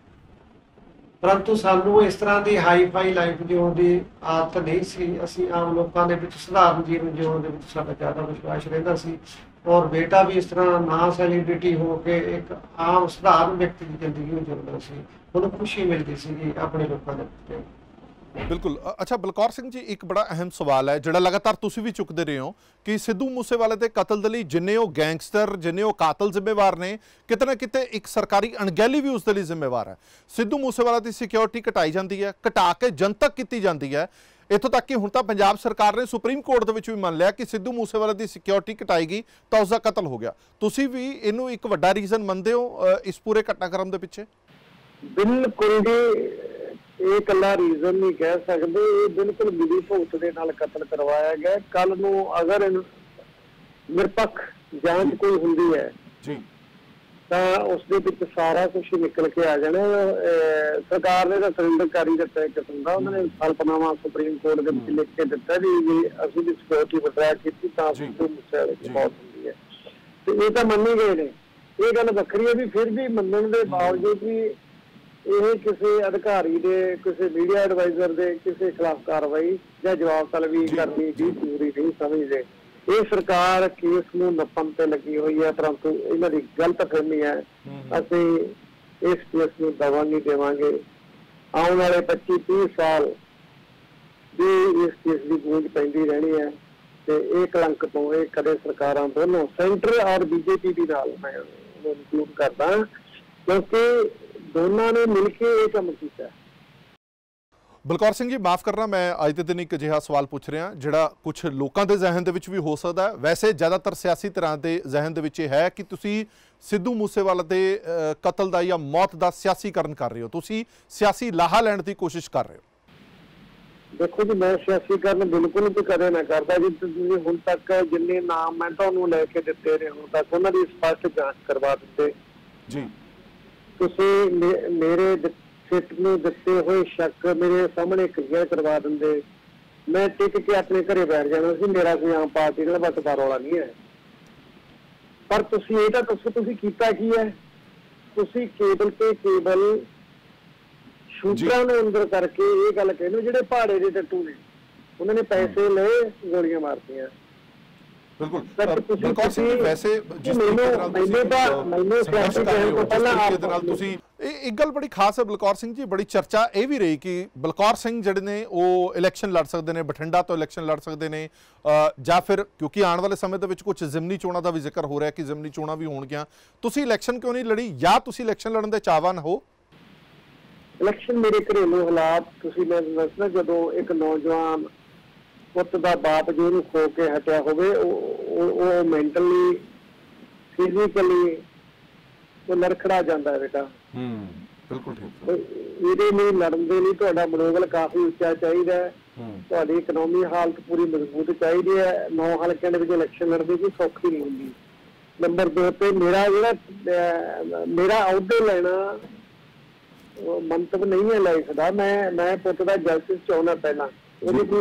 ਪਰੰਤੂ ਸਾਨੂੰ ਇਸ ਤਰ੍ਹਾਂ ਦੀ ਹਾਈ ਫਾਈ ਲਾਈਫ ਜਿਉਣ ਦੀ ਆਦਤ ਨਹੀਂ ਸੀ। ਅਸੀਂ ਆਮ ਲੋਕਾਂ ਦੇ ਵਿੱਚ ਸਧਾਰਨ ਜੀਵਨ ਜਿਉਣ ਦੇ ਵਿੱਚ ਸਾਡਾ ਜ਼ਿਆਦਾ ਵਿਸ਼ਵਾਸ ਰਹਿੰਦਾ ਸੀ। ਔਰ ਬੇਟਾ ਵੀ ਇਸ ਤਰ੍ਹਾਂ ਨਾ ਸੈਲੀਬ੍ਰਿਟੀ ਹੋ ਕੇ ਇੱਕ ਆਮ ਸਧਾਰਨ ਵਿਅਕਤੀ ਦੀ ਜ਼ਿੰਦਗੀ ਨੂੰ ਜਿਉਂਦਾ ਸੀ। ਉਹਨੂੰ ਖੁਸ਼ੀ ਮਿਲਦੀ ਸੀ ਆਪਣੇ ਲੋਕਾਂ ਦੇ ਉੱਤੇ। ਬਿਲਕੁਲ। ਅੱਛਾ ਬਲਕੌਰ ਸਿੰਘ ਜੀ, ਇੱਕ ਬੜਾ ਅਹਿਮ ਸਵਾਲ ਹੈ ਜਿਹੜਾ ਲਗਾਤਾਰ ਤੁਸੀਂ ਵੀ ਚੁੱਕਦੇ ਰਹੇ ਹੋ ਕਿ ਸਿੱਧੂ ਮੂਸੇਵਾਲੇ ਦੇ ਕਤਲ ਦੇ ਲਈ ਜਿੰਨੇ ਉਹ ਗੈਂਗਸਟਰ, ਜਿੰਨੇ ਉਹ ਕਾਤਲ ਜ਼ਿੰਮੇਵਾਰ ਨੇ, ਕਿਤੇ ਨਾ ਕਿਤੇ ਇੱਕ ਸਰਕਾਰੀ ਅਣਗਹਿਲੀ ਵੀ ਉਸ ਦੇ ਲਈ ਜ਼ਿੰਮੇਵਾਰ ਹੈ। ਸਿੱਧੂ ਮੂਸੇਵਾਲਾ ਦੀ ਸਿਕਿਉਰਿਟੀ ਘਟਾਈ ਜਾਂਦੀ ਹੈ, ਘਟਾ ਕੇ ਜਨਤਕ ਕੀਤੀ ਜਾਂਦੀ ਹੈ। ਇੱਥੋਂ ਤੱਕ ਕਿ ਹੁਣ ਤਾਂ ਪੰਜਾਬ ਸਰਕਾਰ ਨੇ ਸੁਪਰੀਮ ਕੋਰਟ ਦੇ ਵਿੱਚ ਵੀ ਮੰਨ ਲਿਆ ਕਿ ਸਿੱਧੂ ਮੂਸੇਵਾਲੇ ਦੀ ਸਿਕਿਉਰਿਟੀ ਘਟਾਏਗੀ ਤਾਂ ਉਸਦਾ ਕਤਲ ਹੋ ਗਿਆ। ਤੁਸੀਂ ਵੀ ਇਹਨੂੰ ਇੱਕ ਵੱਡਾ ਰੀਜ਼ਨ ਮੰਨਦੇ ਹੋ ਇਸ ਪੂਰੇ ਘਟਨਾਕ੍ਰਮ ਦੇ ਪਿੱਛੇ? ਬਿਲਕੁਲ ਜੀ, ਇਹ ਇਕੱਲਾ ਰੀਜ਼ਨ ਨਹੀਂ ਕਹਿ ਸਕਦੇ, ਇਹ ਬਿਲਕੁਲ ਮਿਲੀ ਭੁਗਤ ਦੇ ਨਾਲ ਕਤਲ ਕਰਵਾਇਆ ਗਿਆ। ਕੱਲ ਨੂੰ ਅਗਰ ਨਿਰਪੱਖ ਜਾਂਚ ਕੋਈ ਹੁੰਦੀ ਹੈ ਜੀ ਤਾਂ ਉਸ ਦੇ ਵਿੱਚ ਸਾਰਾ ਕੁਝ ਨਿਕਲ ਕੇ ਆ ਜਾਣਾ। ਸਰਕਾਰ ਨੇ ਤਾਂ ਸਰਿੰਦਰਕਾਰੀ ਦਿੱਤਾ ਇੱਕ ਕਿਸਮ ਦਾ, ਉਹਨਾਂ ਨੇ ਹਲਫਨਾਮਾ ਸੁਪਰੀਮ ਕੋਰਟ ਦੇ ਵਿੱਚ ਲਿਖ ਕੇ ਦਿੱਤਾ ਵੀ ਅਸੀਂ ਵੀ ਸਿਕਿਉਰਿਟੀ ਵਿਡਰਾ ਕੀਤੀ ਤਾਂ ਸਿੱਧੂ ਮੂਸੇਵਾਲੇ ਦੀ ਮੌਤ ਹੁੰਦੀ ਹੈ। ਤੇ ਇਹ ਤਾਂ ਮੰਨੇ ਗਏ ਨੇ। ਇਹ ਗੱਲ ਵੱਖਰੀ ਹੈ ਵੀ ਫਿਰ ਵੀ ਮੰਨਣ ਦੇ ਬਾਵਜੂਦ ਵੀ ਇਹ ਕਿਸੇ ਅਧਿਕਾਰੀ ਦੇ, ਕਿਸੇ ਮੀਡੀਆ ਐਡਵਾਈਜ਼ਰ ਦੇ ਕਿਸੇ ਖਿਲਾਫ ਕਾਰਵਾਈ ਜਾਂ ਜਵਾਬ ਤਲਬੀ ਕਰਨੀ ਵੀ ਜ਼ਰੂਰੀ ਨਹੀਂ ਸਮਝਦੇ। ਇਹ ਸਰਕਾਰ ਕੇਸ ਨੂੰ ਨੱਪਣ ਤੇ ਲੱਗੀ ਹੋਈ ਹੈ, ਪਰੰਤੂ ਇਹਨਾਂ ਦੀ ਗਲਤ ਫਹਿਮੀ ਹੈ। ਅਸੀਂ ਇਸ ਕੇਸ ਨੂੰ ਦਵਾ ਨਹੀਂ ਦੇਵਾਂਗੇ। ਆਉਣ ਵਾਲੇ 25-30 ਸਾਲ ਵੀ ਇਸ ਕੇਸ ਦੀ ਗੂੰਜ ਪੈਂਦੀ ਰਹਿਣੀ ਹੈ ਤੇ ਇਹ ਕਲੰਕ ਤੋਂ ਇਹ ਕਦੇ ਸਰਕਾਰਾਂ ਦੋਨੋਂ ਸੈਂਟਰ ਔਰ ਬੀਜੇਪੀ ਦੀ ਨਾਲ ਮੈਂ ਇਨਕਲੂਡ ਕਰਦਾ, ਕਿਉਂਕਿ ਦੋਨਾਂ ਨੇ ਮਿਲ ਕੇ ਇਹ ਕੰਮ ਕੀਤਾ। ਬਲਕੌਰ ਸਿੰਘ ਜੀ, ਮਾਫ ਕਰਨਾ, ਮੈਂ ਅੱਜ ਦੇ ਦਿਨ ਇੱਕ ਅਜਿਹਾ ਸਵਾਲ ਪੁੱਛ ਰਿਹਾ ਜਿਹੜਾ ਕੁਝ ਲੋਕਾਂ ਦੇ ਜ਼ਿਹਨ ਦੇ ਵਿੱਚ ਵੀ ਹੋ ਸਕਦਾ ਹੈ। ਵੈਸੇ ਜ਼ਿਆਦਾਤਰ ਸਿਆਸੀ ਧਿਰਾਂ ਦੇ ਜ਼ਿਹਨ ਦੇ ਵਿੱਚ ਇਹ ਹੈ ਕਿ ਤੁਸੀਂ ਸਿੱਧੂ ਮੂਸੇਵਾਲਾ ਦੇ ਕਤਲ ਦਾ ਜਾਂ ਮੌਤ ਦਾ ਸਿਆਸੀਕਰਨ ਕਰ ਰਹੇ ਹੋ, ਤੁਸੀਂ ਸਿਆਸੀ ਲਾਹਾ ਲੈਣ ਦੀ ਕੋਸ਼ਿਸ਼ ਕਰ ਰਹੇ ਹੋ। ਦੇਖੋ ਜੀ, ਮੈਂ ਸਿਆਸੀਕਰਨ ਬਿਲਕੁਲ ਵੀ ਕਦੇ ਨਾ ਕਰਦਾ ਜੀ। ਤੁਸੀਂ ਹੁਣ ਤੱਕ ਜਿੰਨੇ ਨਾਮ ਮੈਂ ਤੁਹਾਨੂੰ ਲੈ ਕੇ ਦਿੱਤੇ ਨੇ ਹੁਣ ਤੱਕ ਉਹਨਾਂ ਦੀ ਸਪਸ਼ਟ ਜਾਂਚ ਕਰਵਾ ਦਿੱਤੇ ਜੀ। ਤੁਸੀਂ ਮੇਰੇ ਸਿੱਟ ਨੂੰ ਦਿੱਤੇ ਹੋਏ ਸ਼ੱਕ ਮੇਰੇ ਸਾਹਮਣੇ ਕਲੀਅਰ ਕਰਵਾ ਦਿੰਦੇ, ਮੈਂ ਟਿਕ ਕੇ ਆਪਣੇ ਘਰੇ ਬੈਠ ਜਾਣਾ ਸੀ। ਮੇਰਾ ਕੋਈ ਆਮ ਪਾਰਟੀ ਨਾਲ ਵਟਕਾਰ ਵਾਲਾ ਨਹੀਂ ਹੈ। ਪਰ ਤੁਸੀਂ ਇਹ ਤਾਂ ਦੱਸੋ ਤੁਸੀਂ ਕੀਤਾ ਕੀ ਹੈ? ਤੁਸੀਂ ਕੇਬਲ ਤੇ ਕੇਬਲ ਸ਼ੂਟਰਾਂ ਨੂੰ ਅੰਦਰ ਕਰਕੇ ਇਹ ਗੱਲ ਕਹਿੰਦੇ ਜਿਹੜੇ ਪਹਾੜੇ ਦੇ ਟੱਟੂ ਨੇ, ਉਹਨਾਂ ਨੇ ਪੈਸੇ ਲਏ, ਗੋਲੀਆਂ ਮਾਰਤੀਆਂ। ਬਿਲਕੁਲ। ਬਲਕੌਰ ਸਿੰਘ ਜੀ, ਵੈਸੇ ਜਿਸ ਤਰੀਕੇ ਦੇ ਨਾਲ ਤੁਸੀਂ ਇੱਕ ਗੱਲ ਬੜੀ ਖਾਸ ਹੈ ਬਲਕੌਰ ਸਿੰਘ ਜੀ, ਬੜੀ ਚਰਚਾ ਇਹ ਵੀ ਰਹੀ ਕਿ ਬਲਕੌਰ ਸਿੰਘ ਜਿਹੜੇ ਨੇ ਉਹ ਇਲੈਕਸ਼ਨ ਲੜ ਸਕਦੇ ਨੇ, ਬਠਿੰਡਾ ਤੋਂ ਇਲੈਕਸ਼ਨ ਲੜ ਸਕਦੇ ਨੇ, ਜਾਂ ਫਿਰ ਕਿਉਂਕਿ ਆਉਣ ਵਾਲੇ ਸਮੇਂ ਦੇ ਵਿੱਚ ਕੁਝ ਜ਼ਿਮਨੀ ਚੋਣਾਂ ਦਾ ਵੀ ਜ਼ਿਕਰ ਹੋ ਰਿਹਾ ਕਿ ਜ਼ਿਮਨੀ ਚੋਣਾਂ ਵੀ ਹੋਣਗੀਆਂ, ਤੁਸੀਂ ਇਲੈਕਸ਼ਨ ਕਿਉਂ ਨਹੀਂ ਲੜੀ ਜਾਂ ਤੁਸੀਂ ਇਲੈਕਸ਼ਨ ਲੜਨ ਦੇ ਚਾਹਵਾਨ ਹੋ? ਇਲੈਕਸ਼ਨ ਮੇਰੇ ਘਰੇਲੂ ਹਾਲਾਤ ਤੁਸੀਂ ਮੈਂ ਦੱਸਣਾ, ਜਦੋਂ ਇੱਕ ਨੌਜਵਾਨ ਪੁੱਤ ਦਾ ਬਾਪ ਜੋ ਉਹਨੂੰ ਖੋ ਕੇ ਹਟਿਆ ਹੋਵੇ, ਉਹ ਮੈਂਟਲੀ ਫਿਜ਼ੀਕਲੀ ਉਹ ਲੜਖੜਾ ਜਾਂਦਾ ਹੈ ਬੇਟਾ। ਬਿਲਕੁਲ ਠੀਕ। ਇਹਦੇ ਲਈ ਲੜਨ ਦੇ ਲਈ ਤੁਹਾਡਾ ਮਨੋਬਲ ਕਾਫੀ ਉੱਚਾ ਚਾਹੀਦਾ ਹੈ, ਤੁਹਾਡੀ ਇਕਨੋਮੀ ਹਾਲਤ ਪੂਰੀ ਮਜ਼ਬੂਤ ਚਾਹੀਦੀ ਹੈ। 9 ਹਲਕਿਆਂ ਦੇ ਵਿੱਚ ਇਲੈਕਸ਼ਨ ਲੜਨੀ ਕੋਈ ਸੌਖੀ ਨਹੀਂ ਹੁੰਦੀ। ਨੰਬਰ 2 ਤੇ ਮੇਰਾ ਅਹੁਦੇ ਲੈਣਾ ਮੰਤਵ ਨਹੀਂ ਹੈ ਲਾਈਫ ਦਾ। ਮੈਂ ਪੁੱਤ ਦਾ ਜਸਟਿਸ ਚਾਹੁੰਦਾ ਪਹਿਲਾਂ, ਉਹਦੀ ਕੋਈ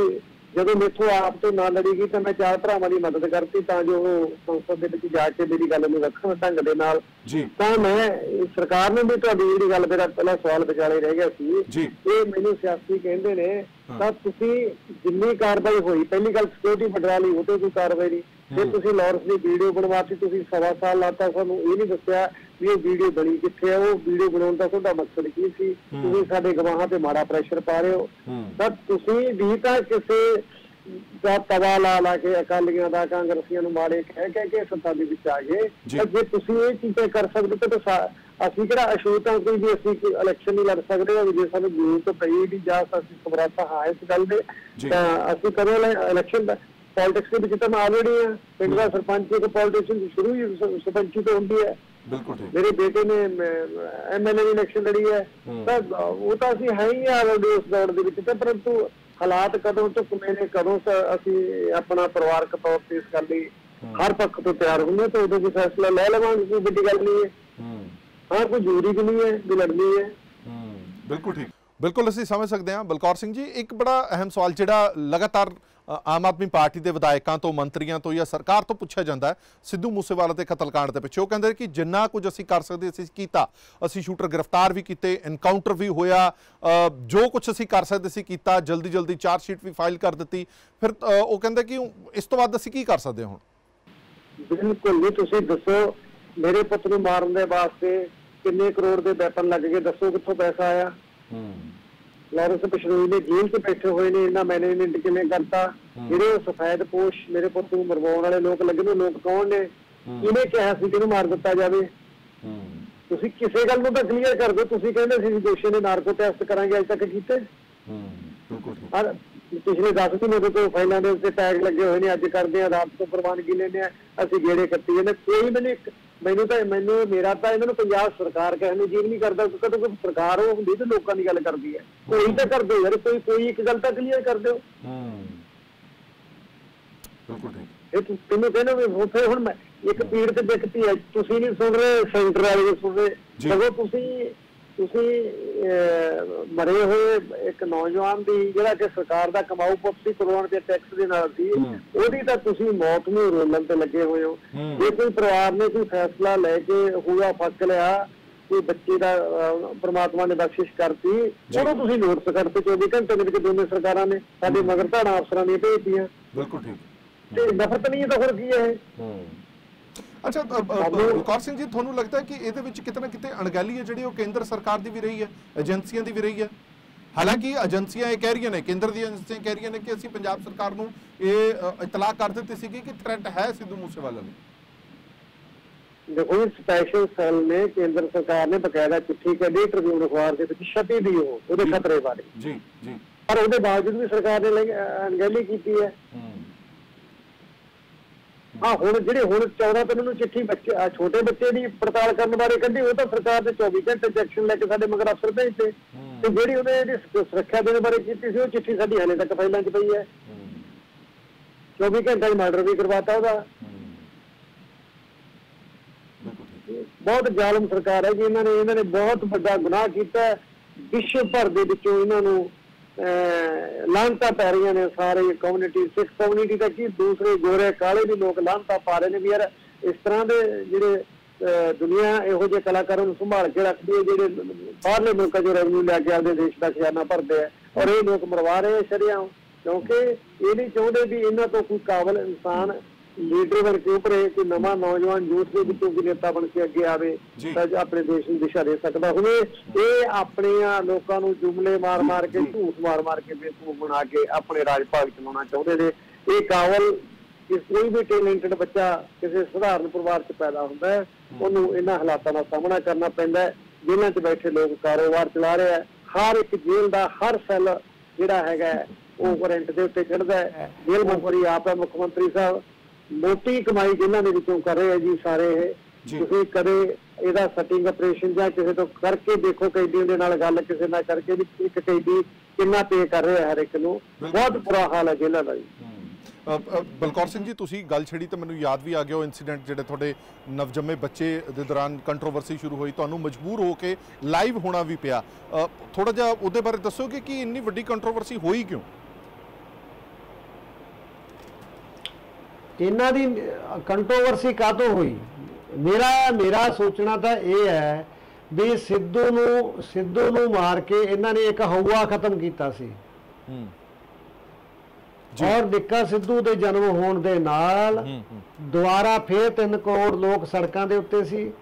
ਜਦੋਂ ਮੇਥੋਂ ਆਪ ਤੋਂ ਨਾ ਲੜੀ ਗਈ ਤਾਂ ਮੈਂ 4 ਭਰਾਵਾਂ ਦੀ ਮਦਦ ਕਰਤੀ ਤਾਂ ਜੋ ਉਹ ਸੰਸਦ ਦੇ ਵਿੱਚ ਜਾ ਕੇ ਮੇਰੀ ਗੱਲ ਨੂੰ ਰੱਖਣ ਢੰਗ ਦੇ ਨਾਲ। ਤਾਂ ਮੈਂ ਸਰਕਾਰ ਨੇ ਵੀ ਤੁਹਾਡੀ ਜਿਹੜੀ ਗੱਲ, ਮੇਰਾ ਪਹਿਲਾ ਸਵਾਲ ਵਿਚਾਲੇ ਰਹਿ ਗਿਆ ਸੀ, ਇਹ ਮੈਨੂੰ ਸਿਆਸੀ ਕਹਿੰਦੇ ਨੇ ਤਾਂ ਤੁਸੀਂ ਜਿੰਨੀ ਕਾਰਵਾਈ ਹੋਈ, ਪਹਿਲੀ ਗੱਲ ਸਿਕਿਉਰਿਟੀ ਪੈਟਰੋਲ ਹੀ, ਉਹ ਤੇ ਕੋਈ ਕਾਰਵਾਈ ਨਹੀਂ। ਜੇ ਤੁਸੀਂ ਲਾਰੈਂਸ ਦੀ ਵੀਡੀਓ ਬਣਵਾਤੀ, ਤੁਸੀਂ 1.25 ਸਾਲ ਲਾਤਾ, ਸਾਨੂੰ ਇਹ ਨਹੀਂ ਦੱਸਿਆ ਵੀ ਇਹ ਵੀਡੀਓ ਬਣੀ ਕਿੱਥੇ ਆ, ਉਹ ਵੀਡੀਓ ਬਣਾਉਣ ਦਾ ਤੁਹਾਡਾ ਮਕਸਦ ਕੀ ਸੀ? ਤੁਸੀਂ ਸਾਡੇ ਗਵਾਹਾਂ ਤੇ ਮਾੜਾ ਪ੍ਰੈਸ਼ਰ ਪਾ ਰਹੇ ਹੋ। ਤਾਂ ਤੁਸੀਂ ਵੀ ਤਾਂ ਕਿਸੇ ਦਾ ਤਵਾ ਲਾ ਕੇ ਅਕਾਲੀਆਂ ਦਾ, ਕਾਂਗਰਸੀਆਂ ਨੂੰ ਮਾੜੇ ਕਹਿ ਕੇ ਸੱਤਾ ਦੇ ਵਿੱਚ ਆ ਗਏ। ਜੇ ਤੁਸੀਂ ਇਹ ਚੀਜ਼ਾਂ ਕਰ ਸਕਦੇ ਤਾਂ ਅਸੀਂ ਕਿਹੜਾ ਅਛੂਤ ਹਾਂ ਕੋਈ ਵੀ ਅਸੀਂ ਇਲੈਕਸ਼ਨ ਨਹੀਂ ਲੜ ਸਕਦੇ? ਜੇ ਸਾਨੂੰ ਜ਼ਰੂਰਤ ਪਈ ਵੀ ਜਾਂ ਅਸੀਂ ਸਮਰੱਥ ਹਾਂ ਇਸ ਗੱਲ ਦੇ ਤਾਂ ਅਸੀਂ ਕਦੋਂ ਇਲੈਕਸ਼ਨ ਦਾ ਪੋਲਿਟਿਕਸ ਦੇ ਵਿੱਚ ਤਾਂ ਮੈਂ ਆਲਰੇਡੀ ਹਾਂ। ਪਿੰਡ ਦਾ ਸਰਪੰਚ ਇੱਕ ਪੋਲਿਟਿਸ਼ਨ ਸ਼ੁਰੂ ਹੀ ਸਰਪੰਚੀ ਤੋਂ ਹੁੰਦੀ ਹੈ। ਮੇਰੇ ਬੇਟੇ ਨੇ MLA ਦੀ ਇਲੈਕਸ਼ਨ ਲੜੀ ਹੈ ਤਾਂ ਉਹ ਤਾਂ ਅਸੀਂ ਹੈ ਹੀ ਆਲਰੇਡੀ ਉਸ ਦੌੜ ਦੇ ਵਿੱਚ। ਤੇ ਪਰੰਤੂ ਹਾਲਾਤ ਕਦੋਂ ਢੁਕਵੇਂ ਨੇ, ਕਦੋਂ ਅਸੀਂ ਆਪਣਾ ਪਰਿਵਾਰਕ ਤੌਰ ਤੇ ਇਸ ਗੱਲ ਲਈ ਹਰ ਪੱਖ ਤੋਂ ਤਿਆਰ ਹੁੰਦੇ ਤਾਂ ਉਦੋਂ ਕੋਈ ਫੈਸਲਾ ਲੈ ਲਵਾਂਗੇ। ਕੋਈ ਵੱਡੀ ਗੱਲ ਨਹੀਂ ਹੈ। ਹਾਂ, ਕੋਈ ਜ਼ਰੂਰੀ ਵੀ ਨਹੀਂ ਹੈ ਵੀ ਲੜਨੀ ਹੈ। ਬਿਲਕੁਲ ਠੀਕ, ਬਿਲਕੁਲ ਅਸੀਂ ਸਮਝ ਸਕਦੇ ਹਾਂ। ਬਲਕੌਰ ਸਿੰਘ ਜੀ, ਇੱਕ ਬੜਾ ਅਹਿਮ ਸਵਾਲ ਜਿਹੜਾ ਲਗਾਤਾਰ ਆਮ ਆਦਮੀ ਪਾਰਟੀ ਦੇ ਵਿਧਾਇਕਾਂ ਤੋਂ, ਮੰਤਰੀਆਂ ਤੋਂ ਜਾਂ ਸਰਕਾਰ ਤੋਂ ਪੁੱਛਿਆ ਜਾਂਦਾ ਹੈ ਸਿੱਧੂ ਮੂਸੇਵਾਲਾ ਤੇ ਕਤਲकांड ਦੇ ਪਿੱਛੇ, ਉਹ ਕਹਿੰਦੇ ਕਿ ਜਿੰਨਾ ਕੁਝ ਅਸੀਂ ਕਰ ਸਕਦੇ ਅਸੀਂ ਕੀਤਾ, ਅਸੀਂ ਸ਼ੂਟਰ ਗ੍ਰਿਫਤਾਰ ਵੀ ਕੀਤੇ, ਐਨਕਾਊਂਟਰ ਵੀ ਹੋਇਆ, ਜੋ ਕੁਝ ਅਸੀਂ ਕਰ ਸਕਦੇ ਸੀ ਕੀਤਾ, ਜਲਦੀ ਚਾਰਜ ਸ਼ੀਟ ਵੀ ਫਾਈਲ ਕਰ ਦਿੱਤੀ। ਫਿਰ ਉਹ ਕਹਿੰਦੇ ਕਿ ਇਸ ਤੋਂ ਬਾਅਦ ਅਸੀਂ ਕੀ ਕਰ ਸਕਦੇ ਹਾਂ ਹੁਣ? ਬਿਲਕੁਲ ਨਹੀਂ, ਤੁਸੀਂ ਦੱਸੋ ਮੇਰੇ ਪੁੱਤ ਨੂੰ ਮਾਰਨ ਦੇ ਵਾਸਤੇ ਕਿੰਨੇ ਕਰੋੜ ਦੇ ਵੈਪਨ ਲੱਗ ਗਏ? ਦੱਸੋ ਕਿੱਥੋਂ ਪੈਸਾ ਆਇਆ? ਲਾਰੈਂਸ ਬਿਸ਼ਨੋਈ ਨੇ ਜੇਲ੍ਹ 'ਚ ਬੈਠੇ ਹੋਏ ਨੇ, ਇਹਨਾਂ ਮੈਨੇਜਮੈਂਟ ਕਿਵੇਂ ਕਰਤਾ? ਜਿਹੜੇ ਸਫੈਦ ਪੋਸ਼ ਮੇਰੇ ਪੁੱਤ ਨੂੰ ਮਰਵਾਉਣ ਵਾਲੇ ਲੋਕ ਲੱਗੇ ਨੇ, ਲੋਕ ਕੌਣ ਨੇ? ਇਹਨੇ ਕਿਹਾ ਸੀ ਕਿ ਇਹਨੂੰ ਮਾਰ ਦਿੱਤਾ ਜਾਵੇ। ਤੁਸੀਂ ਕਿਸੇ ਗੱਲ ਨੂੰ ਤਾਂ ਕਲੀਅਰ ਕਰ ਦਿਓ। ਤੁਸੀਂ ਕਹਿੰਦੇ ਸੀ ਦੋਸ਼ੀ ਨੇ ਨਾਰਕੋ ਟੈਸਟ ਕਰਾਂਗੇ, ਅੱਜ ਤੱਕ ਕੀਤੇ? ਪਿਛਲੇ 10 ਮਹੀਨੇ ਤੋਂ ਫਾਈਲਾਂ ਦੇ ਉੱਤੇ ਟੈਗ ਲੱਗੇ ਹੋਏ ਨੇ, ਅੱਜ ਕਰਦੇ ਆ, ਰਾਤ ਤੋਂ ਪ੍ਰਵਾਨਗੀ ਲੈਂਦੇ ਆ, ਅਸੀਂ ਗੇੜੇ ਕੱਟੀ ਜਾਂਦੇ। ਕੋਈ ਮੈਨੂੰ ਮੇਰਾ ਤਾਂ ਇਹਨਾਂ ਨੂੰ ਪੰਜਾਬ ਸਰਕਾਰ ਕਹਿਣ ਨੂੰ ਜੀਵ ਨਹੀਂ ਕਰਦਾ। ਕਦੋਂ ਕੋਈ ਸਰਕਾਰ ਉਹ ਹੁੰਦੀ ਤੇ ਲੋਕਾਂ ਦੀ ਗੱਲ ਕਰਦੀ ਹੈ। ਕੋਈ ਤਾਂ ਕਰ ਦਿਓ ਯਾਰ, ਕੋਈ ਇੱਕ ਗੱਲ ਤਾਂ ਕਲੀਅਰ ਕਰ ਦਿਓ। ਇਹ ਤੈਨੂੰ ਕਹਿੰਦਾ ਵੀ ਉੱਥੇ ਹੁਣ ਮੈਂ ਇੱਕ ਪੀੜ ਤੇ ਵਿਅਕਤੀ ਹੈ, ਤੁਸੀਂ ਨਹੀਂ ਸੁਣ ਰਹੇ, ਸੈਂਟਰ ਵਾਲੇ ਸੁਣ ਰਹੇ। ਸਗੋਂ ਤੁਸੀਂ ਮਰੇ ਹੋਏ ਇੱਕ ਨੌਜਵਾਨ ਦੀ, ਜਿਹੜਾ ਕਿ ਸਰਕਾਰ ਦਾ ਕਮਾਊ ਪੁੱਤ ਸੀ, ਕਰੋੜਾਂ ਦੇ ਟੈਕਸ ਦੇ ਨਾਲ ਸੀ, ਉਹਦੀ ਤਾਂ ਤੁਸੀਂ ਮੌਤ ਨੂੰ ਰੋਲਣ ਤੇ ਲੱਗੇ ਹੋਏ ਹੋ। ਜੇ ਕੋਈ ਪਰਿਵਾਰ ਨੇ ਕੋਈ ਫੈਸਲਾ ਲੈ ਕੇ ਹੋਇਆ ਫੱਕ ਲਿਆ, ਕੋਈ ਬੱਚੇ ਦਾ ਪ੍ਰਮਾਤਮਾ ਨੇ ਬਖਸ਼ਿਸ਼ ਕਰਤੀ, ਉਹਨੂੰ ਤੁਸੀਂ ਨੋਟਿਸ ਕਰਤੇ 24 ਘੰਟੇ ਦੇ ਵਿੱਚ ਦੋਨੇ ਸਰਕਾਰਾਂ ਨੇ ਸਾਡੇ ਮਗਰ ਧਾੜਾ ਅਫਸਰਾਂ ਦੀਆਂ ਭੇਜਤੀਆਂ। ਬਿਲਕੁਲ ਠੀਕ। ਤੇ ਨਫ਼ਰਤ ਨਹੀਂ ਤਾਂ ਹੋਰ ਕੀ ਹੈ? ਅੱਛਾ ਬਲਕੌਰ ਸਿੰਘ ਜੀ, ਤੁਹਾਨੂੰ ਲੱਗਦਾ ਹੈ ਕਿ ਇਹਦੇ ਵਿੱਚ ਕਿਤੇ ਨਾ ਕਿਤੇ ਅਣਗਹਿਲੀ ਹੈ ਜਿਹੜੀ ਉਹ ਕੇਂਦਰ ਸਰਕਾਰ ਦੀ ਵੀ ਰਹੀ ਹੈ, ਏਜੰਸੀਆਂ ਦੀ ਵੀ ਰਹੀ ਹੈ? ਹਾਲਾਂਕਿ ਏਜੰਸੀਆਂ ਇਹ ਕਹਿ ਰਹੀਆਂ ਨੇ, ਕੇਂਦਰ ਦੀਆਂ ਏਜੰਸੀਆਂ ਕਹਿ ਰਹੀਆਂ ਨੇ ਕਿ ਅਸੀਂ ਪੰਜਾਬ ਸਰਕਾਰ ਨੂੰ ਇਹ ਇਤਲਾਹ ਕਰ ਦਿੱਤੀ ਸੀਗੀ ਕਿ ਥ੍ਰੈਟ ਹੈ ਸਿੱਧੂ ਮੂਸੇਵਾਲਾ ਨੂੰ। ਦੇਖੋ, ਸਪੈਸ਼ਲ ਸੈੱਲ ਨੇ, ਕੇਂਦਰ ਸਰਕਾਰ ਨੇ ਬਕਾਇਦਾ ਚਿੱਠੀ ਕੱਢੀ ਟ੍ਰਿਬਿਊਨ ਅਖਬਾਰ ਦੇ ਵਿੱਚ, ਛਪੀ ਦੀ ਉਹਦੇ ਖਤਰੇ ਬਾਰੇ। ਪਰ ਉਹਦੇ ਬਾਵਜੂਦ ਵੀ ਸਰਕਾਰ ਨੇ ਅਣਗਹਿਲੀ ਕੀਤੀ ਹੈ। ਹਾਂ, ਹੁਣ 14 ਨੂੰ ਚਿੱਠੀ ਛੋਟੇ ਬੱਚੇ ਦੀ ਪੜਤਾਲ ਕਰਨ ਬਾਰੇ ਕੱਢੀ, ਉਹ ਤਾਂ ਸਰਕਾਰ ਨੇ 24 ਘੰਟੇ ਐਕਸ਼ਨ ਲੈ ਕੇ ਸਾਡੇ ਮਗਰ ਅਫਸਰ ਭੇਜਤੇ। ਤੇ ਜਿਹੜੀ ਉਹਨੇ ਇਹਦੀ ਸੁਰੱਖਿਆ ਦੇਣ ਬਾਰੇ ਕੀਤੀ ਸੀ, ਉਹ ਚਿੱਠੀ ਸਾਡੀ ਹਾਲੇ ਤੱਕ ਫਾਈਲਾਂ 'ਚ ਪਈ ਹੈ। 24 ਘੰਟੇ 'ਚ ਮਰਡਰ ਵੀ ਕਰਵਾਤਾ ਉਹਦਾ। ਬਹੁਤ ਜ਼ਾਲਮ ਸਰਕਾਰ ਹੈ ਜੀ। ਇਹਨਾਂ ਨੇ ਬਹੁਤ ਵੱਡਾ ਗੁਨਾਹ ਕੀਤਾ। ਵਿਸ਼ਵ ਭਰ ਦੇ ਵਿੱਚੋਂ ਇਹਨਾਂ ਨੂੰ ਲਾਹਨਤਾਂ ਪੈ ਰਹੀਆਂ ਨੇ। ਸਾਰੇ ਕਮਿਊਨਿਟੀ, ਸਿੱਖ ਕਮਿਊਨਿਟੀ ਦਾ ਕੀ, ਦੂਸਰੇ ਗੋਰੇ ਕਾਲੇ ਵੀ ਲੋਕ ਲਾਹਨਤਾਂ ਪਾ ਰਹੇ ਨੇ ਵੀ ਯਾਰ ਇਸ ਤਰ੍ਹਾਂ ਦੇ ਜਿਹੜੇ ਦੁਨੀਆ ਇਹੋ ਜਿਹੇ ਕਲਾਕਾਰਾਂ ਨੂੰ ਸੰਭਾਲ ਕੇ ਰੱਖਦੀ ਹੈ, ਜਿਹੜੇ ਬਾਹਰਲੇ ਮੁਲਕਾਂ 'ਚੋਂ ਰੈਵਨਿਊ ਲੈ ਕੇ ਆਪਦੇ ਦੇਸ਼ ਦਾ ਖਜ਼ਾਨਾ ਭਰਦੇ ਆ, ਔਰ ਇਹ ਲੋਕ ਮਰਵਾ ਰਹੇ ਸ਼ਰੇਆਮ, ਕਿਉਂਕਿ ਇਹ ਨਹੀਂ ਚਾਹੁੰਦੇ ਵੀ ਇਹਨਾਂ ਤੋਂ ਕੋਈ ਕਾਬਲ ਇਨਸਾਨ ਲੀਡਰ ਬਣ ਕੇ ਉੱਭਰੇ, ਕੋਈ ਨਵਾਂ ਨੌਜਵਾਨ ਯੂਥ ਦੇ ਵਿੱਚੋਂ ਕੋਈ ਨੇਤਾ ਬਣ ਕੇ ਅੱਗੇ ਆਵੇ ਤਾਂ ਆਪਣੇ ਦੇਸ਼ ਨੂੰ ਦਿਸ਼ਾ ਦੇ ਸਕਦਾ ਹੋਵੇ। ਇਹ ਆਪਣੀਆਂ ਲੋਕਾਂ ਨੂੰ ਜੁਮਲੇ ਮਾਰ ਕੇ, ਝੂਠ ਮਾਰ ਕੇ, ਬੇਵਕੂਫ ਬਣਾ ਕੇ ਆਪਣੇ ਰਾਜ ਭਾਗ ਚਲਾਉਣਾ ਚਾਹੁੰਦੇ ਨੇ। ਇਹ ਕਾਬਲ ਕੋਈ ਵੀ ਟੈਲੈਂਟਡ ਬੱਚਾ ਕਿਸੇ ਸਧਾਰਨ ਪਰਿਵਾਰ 'ਚ ਪੈਦਾ ਹੁੰਦਾ ਹੈ, ਉਹਨੂੰ ਇਹਨਾਂ ਹਾਲਾਤਾਂ ਦਾ ਸਾਹਮਣਾ ਕਰਨਾ ਪੈਂਦਾ ਹੈ। ਜੇਲ੍ਹਾਂ 'ਚ ਬੈਠੇ ਲੋਕ ਕਾਰੋਬਾਰ ਚਲਾ ਰਹੇ ਆ। ਹਰ ਇੱਕ ਜੇਲ੍ਹ ਦਾ ਹਰ ਸੈੱਲ ਜਿਹੜਾ ਹੈਗਾ ਉਹ ਵਾਰੰਟ ਦੇ ਉੱਤੇ ਚੜ੍ਹਦਾ ਹੈ। ਜੇਲ੍ਹ ਮੰਤਰੀ ਆਪ ਹੈ, ਮੁੱਖ ਮੰਤਰੀ ਸਾਹਿਬ ਮੋਟੀ ਕਮਾਈ ਜਿਹਨਾਂ ਦੇ ਵਿੱਚੋਂ ਕਰ ਰਹੇ ਆ ਜੀ ਸਾਰੇ ਇਹ। ਤੁਸੀਂ ਕਦੇ ਇਹਦਾ ਸੈਟਿੰਗ ਆਪਰੇਸ਼ਨ ਜਾਂ ਕਿਸੇ ਤੋਂ ਕਰਕੇ ਦੇਖੋ, ਕੈਦੀਆਂ ਦੇ ਨਾਲ ਗੱਲ ਕਿਸੇ ਨਾਲ ਕਰਕੇ ਵੀ ਇੱਕ ਕੈਦੀ ਕਿੰਨਾ ਪੇ ਕਰ ਰਿਹਾ ਹਰ ਇੱਕ ਨੂੰ। ਬਹੁਤ ਬੁਰਾ ਹਾਲ ਹੈ ਜੇਲ੍ਹਾਂ ਦਾ ਜੀ। ਬਲਕੌਰ ਸਿੰਘ ਜੀ, ਤੁਸੀਂ ਗੱਲ ਛੇੜੀ ਤਾਂ ਮੈਨੂੰ ਯਾਦ ਵੀ ਆ ਗਿਆ ਉਹ ਇਨਸੀਡੈਂਟ ਜਿਹੜੇ ਤੁਹਾਡੇ ਨਵਜੰਮੇ ਬੱਚੇ ਦੇ ਦੌਰਾਨ ਕੰਟਰੋਵਰਸੀ ਸ਼ੁਰੂ ਹੋਈ, ਤੁਹਾਨੂੰ ਮਜਬੂਰ ਹੋ ਕੇ ਲਾਈਵ ਹੋਣਾ ਵੀ ਪਿਆ। ਥੋੜਾ ਜਿਹਾ ਉਹਦੇ ਬਾਰੇ ਦੱਸੋਗੇ ਕਿ ਇੰਨੀ ਵੱਡੀ ਕੰਟਰੋਵਰਸੀ ਹੋਈ ਕਿਉਂ? ਇਹਨਾਂ ਦੀ ਕੰਟਰੋਵਰਸੀ ਕਾਹਤੋਂ ਹੋਈ? ਮੇਰਾ ਸੋਚਣਾ ਤਾਂ ਇਹ ਹੈ ਵੀ ਸਿੱਧੂ ਨੂੰ ਮਾਰ ਕੇ ਇਹਨਾਂ ਨੇ ਇੱਕ ਹਊਆ ਖਤਮ ਕੀਤਾ ਸੀ। ਔਰ ਨਿੱਕਾ ਸਿੱਧੂ ਦੇ ਜਨਮ ਹੋਣ ਦੇ ਨਾਲ ਦੁਬਾਰਾ ਫੇਰ 3 ਕਰੋੜ ਲੋਕ ਸੜਕਾਂ ਦੇ ਉੱਤੇ ਸੀ।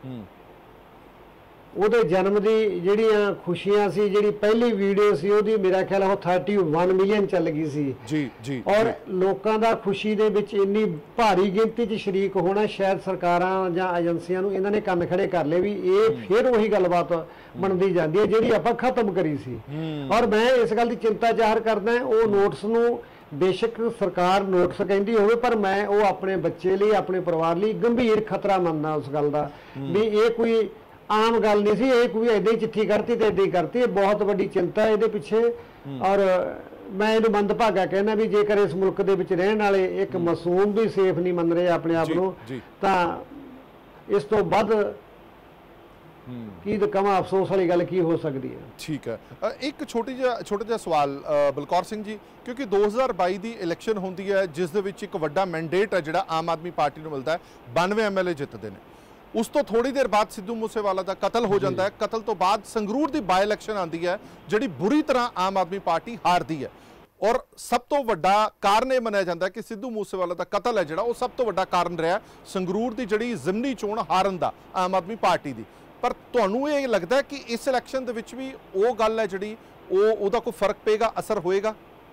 ਉਹਦੇ ਜਨਮ ਦੀ ਜਿਹੜੀਆਂ ਖੁਸ਼ੀਆਂ ਸੀ, ਜਿਹੜੀ ਪਹਿਲੀ ਵੀਡੀਓ ਸੀ ਉਹਦੀ ਮੇਰਾ ਖਿਆਲ ਉਹ 31 ਮਿਲੀਅਨ ਚੱਲ ਗਈ ਸੀ ਜੀ। ਔਰ ਲੋਕਾਂ ਦਾ ਖੁਸ਼ੀ ਦੇ ਵਿੱਚ ਇੰਨੀ ਭਾਰੀ ਗਿਣਤੀ 'ਚ ਸ਼ਰੀਕ ਹੋਣਾ, ਸ਼ਾਇਦ ਸਰਕਾਰਾਂ ਜਾਂ ਏਜੰਸੀਆਂ ਨੂੰ ਇਹਨਾਂ ਨੇ ਕੰਨ ਖੜੇ ਕਰ ਲਏ ਵੀ ਇਹ ਫਿਰ ਉਹੀ ਗੱਲਬਾਤ ਬਣਦੀ ਜਾਂਦੀ ਹੈ ਜਿਹੜੀ ਆਪਾਂ ਖਤਮ ਕਰੀ ਸੀ। ਔਰ ਮੈਂ ਇਸ ਗੱਲ ਦੀ ਚਿੰਤਾ ਜ਼ਾਹਰ ਕਰਦਾ, ਉਹ ਨੋਟਿਸ ਨੂੰ ਬੇਸ਼ੱਕ ਸਰਕਾਰ ਨੋਟਿਸ ਕਹਿੰਦੀ ਹੋਵੇ, ਪਰ ਮੈਂ ਉਹ ਆਪਣੇ ਬੱਚੇ ਲਈ, ਆਪਣੇ ਪਰਿਵਾਰ ਲਈ ਗੰਭੀਰ ਖਤਰਾ ਮੰਨਦਾ ਉਸ ਗੱਲ ਦਾ ਵੀ ਇਹ ਕੋਈ ਆਮ ਗੱਲ ਨਹੀਂ ਸੀ। ਇਹ ਕੋਈ ਏਦਾਂ ਹੀ ਚਿੱਠੀ ਕਰਤੀ ਤੇ ਏਦਾਂ ਹੀ ਕਰਤੀ। ਇਹ ਬਹੁਤ ਵੱਡੀ ਚਿੰਤਾ ਇਹਦੇ ਪਿੱਛੇ। ਔਰ ਮੈਂ ਇਹਨੂੰ ਮੰਦਭਾਗਾ ਕਹਿਣਾ ਵੀ ਜੇਕਰ ਇਸ ਮੁਲਕ ਦੇ ਵਿੱਚ ਰਹਿਣ ਵਾਲੇ ਇੱਕ ਮਾਸੂਮ ਵੀ ਸੇਫ ਨਹੀਂ ਮੰਨ ਰਹੇ ਆਪਣੇ ਆਪ ਨੂੰ, ਤਾਂ ਇਸ ਤੋਂ ਵੱਧ ਕੀ ਕਹਾਂ ਅਫਸੋਸ ਵਾਲੀ ਗੱਲ ਕੀ ਹੋ ਸਕਦੀ ਹੈ। ਠੀਕ ਹੈ, ਇੱਕ ਛੋਟਾ ਜਿਹਾ ਸਵਾਲ ਬਲਕੌਰ ਸਿੰਘ ਜੀ, ਕਿਉਂਕਿ 2022 ਦੀ ਇਲੈਕਸ਼ਨ ਹੁੰਦੀ ਹੈ ਜਿਸ ਦੇ ਵਿੱਚ ਇੱਕ ਵੱਡਾ ਮੈਂਡੇਟ ਹੈ ਜਿਹੜਾ ਆਮ ਆਦਮੀ ਪਾਰਟੀ ਨੂੰ ਮਿਲਦਾ ਹੈ, 92 MLA ਜਿੱਤਦੇ ਨੇ। ਉਸ ਤੋਂ ਥੋੜੀ ਦੇਰ ਬਾਅਦ ਸਿੱਧੂ ਮੂਸੇਵਾਲਾ ਦਾ ਕਤਲ ਹੋ ਜਾਂਦਾ ਹੈ। ਕਤਲ ਤੋਂ ਬਾਅਦ ਸੰਗਰੂਰ ਦੀ ਬਾਈ ਇਲੈਕਸ਼ਨ ਆਉਂਦੀ ਹੈ ਜਿਹੜੀ ਬੁਰੀ ਤਰ੍ਹਾਂ ਆਮ ਆਦਮੀ ਪਾਰਟੀ ਹਾਰਦੀ ਹੈ। ਔਰ ਸਭ ਤੋਂ ਵੱਡਾ ਕਾਰਨ ਇਹ ਮੰਨਿਆ ਜਾਂਦਾ ਕਿ ਸਿੱਧੂ ਮੂਸੇਵਾਲਾ ਦਾ ਕਤਲ ਹੈ ਜਿਹੜਾ ਉਹ ਸਭ ਤੋਂ ਵੱਡਾ ਕਾਰਨ ਰਿਹਾ ਸੰਗਰੂਰ ਦੀ ਜਿਹੜੀ ਜ਼ਿਮਨੀ ਚੋਣ ਹਾਰਨ ਦਾ ਆਮ ਆਦਮੀ ਪਾਰਟੀ ਦੀ। ਪਰ ਤੁਹਾਨੂੰ ਇਹ ਲੱਗਦਾ ਕਿ ਇਸ ਇਲੈਕਸ਼ਨ ਦੇ ਵਿੱਚ ਵੀ ਉਹ ਗੱਲ ਹੈ ਜਿਹੜੀ ਉਹਦਾ ਕੋਈ ਫਰਕ ਪਏਗਾ, ਅਸਰ ਹੋਏਗਾ?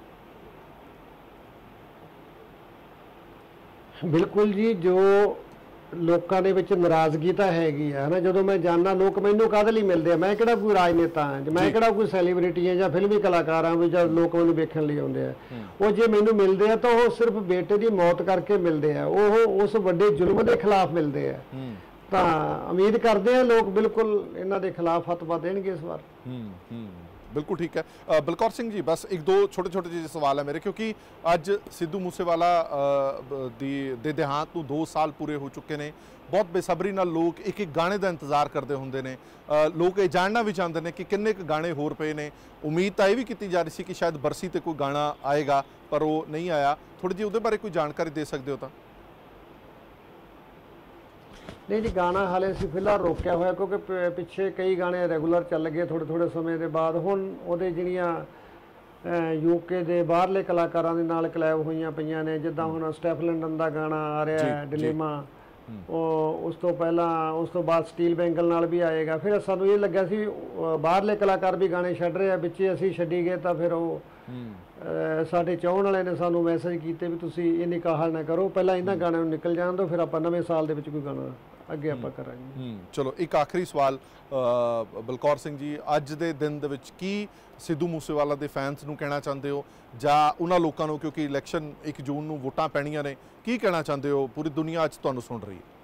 ਬਿਲਕੁਲ ਜੀ, ਜੋ ਲੋਕਾਂ ਦੇ ਵਿੱਚ ਨਾਰਾਜ਼ਗੀ ਤਾਂ ਹੈਗੀ ਹੈ ਨਾ। ਜਦੋਂ ਮੈਂ ਜਾਣਦਾ ਲੋਕ ਮੈਨੂੰ ਕਾਹਦੇ ਲਈ ਮਿਲਦੇ ਆ, ਮੈਂ ਕਿਹੜਾ ਕੋਈ ਰਾਜਨੇਤਾ ਹਾਂ, ਮੈਂ ਕਿਹੜਾ ਕੋਈ ਸੈਲੀਬ੍ਰਿਟੀ ਹਾਂ ਜਾਂ ਫਿਲਮੀ ਕਲਾਕਾਰ ਹਾਂ ਵੀ ਜਦ ਲੋਕ ਮੈਨੂੰ ਵੇਖਣ ਲਈ ਆਉਂਦੇ ਆ। ਉਹ ਜੇ ਮੈਨੂੰ ਮਿਲਦੇ ਆ ਤਾਂ ਉਹ ਸਿਰਫ ਬੇਟੇ ਦੀ ਮੌਤ ਕਰਕੇ ਮਿਲਦੇ ਆ, ਉਹ ਉਸ ਵੱਡੇ ਜ਼ੁਲਮ ਦੇ ਖਿਲਾਫ ਮਿਲਦੇ ਆ। ਤਾਂ ਉਮੀਦ ਕਰਦੇ ਆ ਲੋਕ ਬਿਲਕੁਲ ਇਹਨਾਂ ਦੇ ਖਿਲਾਫ ਫਤਵਾ ਦੇਣਗੇ ਇਸ ਵਾਰ। ਬਿਲਕੁਲ ਠੀਕ ਹੈ। ਬਲਕੌਰ ਸਿੰਘ ਜੀ, ਬਸ ਇੱਕ ਦੋ ਛੋਟੇ ਜਿਹੇ ਸਵਾਲ ਹੈ ਮੇਰੇ, ਕਿਉਂਕਿ ਅੱਜ ਸਿੱਧੂ ਮੂਸੇਵਾਲਾ ਦੇ ਦੇਹਾਂਤ ਨੂੰ 2 ਸਾਲ ਪੂਰੇ ਹੋ ਚੁੱਕੇ ਨੇ। ਬਹੁਤ ਬੇਸਬਰੀ ਨਾਲ ਲੋਕ ਇੱਕ ਗਾਣੇ ਦਾ ਇੰਤਜ਼ਾਰ ਕਰਦੇ ਹੁੰਦੇ ਨੇ। ਲੋਕ ਇਹ ਜਾਣਨਾ ਵੀ ਚਾਹੁੰਦੇ ਨੇ ਕਿ ਕਿੰਨੇ ਕੁ ਗਾਣੇ ਹੋਰ ਪਏ ਨੇ। ਉਮੀਦ ਤਾਂ ਇਹ ਵੀ ਕੀਤੀ ਜਾ ਰਹੀ ਸੀ ਕਿ ਸ਼ਾਇਦ ਬਰਸੀ ਤੇ ਕੋਈ ਗਾਣਾ ਆਏਗਾ, ਪਰ ਉਹ ਨਹੀਂ ਆਇਆ। ਥੋੜੀ ਜਿਹੀ ਉਹਦੇ ਬਾਰੇ ਕੋਈ ਜਾਣਕਾਰੀ ਦੇ ਸਕਦੇ ਹੋ ਤਾਂ? नहीं जी, गाना हाले ਅਸੀਂ ਫਿਲਹਾਲ ਰੋਕਿਆ ਹੋਇਆ ਕਿਉਂਕਿ ਪਿੱਛੇ ਕਈ ਗਾਣੇ ਰੈਗੂਲਰ ਚੱਲ ਗਏ ਥੋੜੇ ਸਮੇਂ ਦੇ ਬਾਅਦ। ਹੁਣ ਉਹਦੇ ਜਿਹੜੀਆਂ ਯੂਕੇ ਦੇ ਬਾਹਰਲੇ ਕਲਾਕਾਰਾਂ ਦੇ ਨਾਲ ਕਲੈਬ ਹੋਈਆਂ ਪਈਆਂ ਨੇ, ਜਿੱਦਾਂ ਹੁਣ ਸਟੈਫ ਲੰਡਨ ਦਾ ਗਾਣਾ ਆ ਰਿਹਾ ਹੈ ਡਿਲੇਮਾ, ਉਹ ਉਸ ਤੋਂ ਪਹਿਲਾਂ ਉਸ ਤੋਂ ਬਾਅਦ ਸਟੀਲ ਬੈਂਗਲ ਨਾਲ ਵੀ ਆਏਗਾ। ਫਿਰ ਸਾਨੂੰ ਇਹ ਲੱਗਿਆ ਸੀ ਬਾਹਰਲੇ ਕਲਾਕਾਰ ਵੀ ਗਾਣੇ ਛੱਡ ਰਹੇ ਆ, ਵਿੱਚੇ ਅਸੀਂ ਛੱਡੀ ਗਏ ਤਾਂ ਫਿਰ ਉਹ ਸਾਡੇ ਚਾਹਣ ਵਾਲੇ ਨੇ ਸਾਨੂੰ ਮੈਸੇਜ ਕੀਤੇ ਵੀ ਤੁਸੀਂ ਇਹ ਨਿਕਾਹਲ ਨਾ ਕਰੋ, ਪਹਿਲਾਂ ਇਹਨਾਂ ਗਾਣਿਆਂ ਨੂੰ ਨਿਕਲ ਜਾਣ ਦਿਓ, ਫਿਰ ਆਪਾਂ ਨਵੇਂ ਸਾਲ ਦੇ ਵਿੱਚ ਕੋਈ ਗਾਣਾ ਅੱਗੇ ਆਪਾਂ ਕਰਾਂਗੇ। ਚਲੋ, ਇੱਕ ਆਖਰੀ ਸਵਾਲ ਬਲਕੌਰ ਸਿੰਘ ਜੀ, ਅੱਜ ਦੇ ਦਿਨ ਦੇ ਵਿੱਚ ਕੀ ਸਿੱਧੂ ਮੂਸੇਵਾਲਾ ਦੇ ਫੈਨਸ ਨੂੰ ਕਹਿਣਾ ਚਾਹੁੰਦੇ ਹੋ, ਜਾਂ ਉਹਨਾਂ ਲੋਕਾਂ ਨੂੰ, ਕਿਉਂਕਿ ਇਲੈਕਸ਼ਨ 1 ਜੂਨ ਨੂੰ ਵੋਟਾਂ ਪੈਣੀਆਂ ਨੇ, ਕੀ ਕਹਿਣਾ ਚਾਹੁੰਦੇ ਹੋ? ਪੂਰੀ ਦੁਨੀਆ ਅੱਜ ਤੁਹਾਨੂੰ ਸੁਣ ਰਹੀ ਹੈ।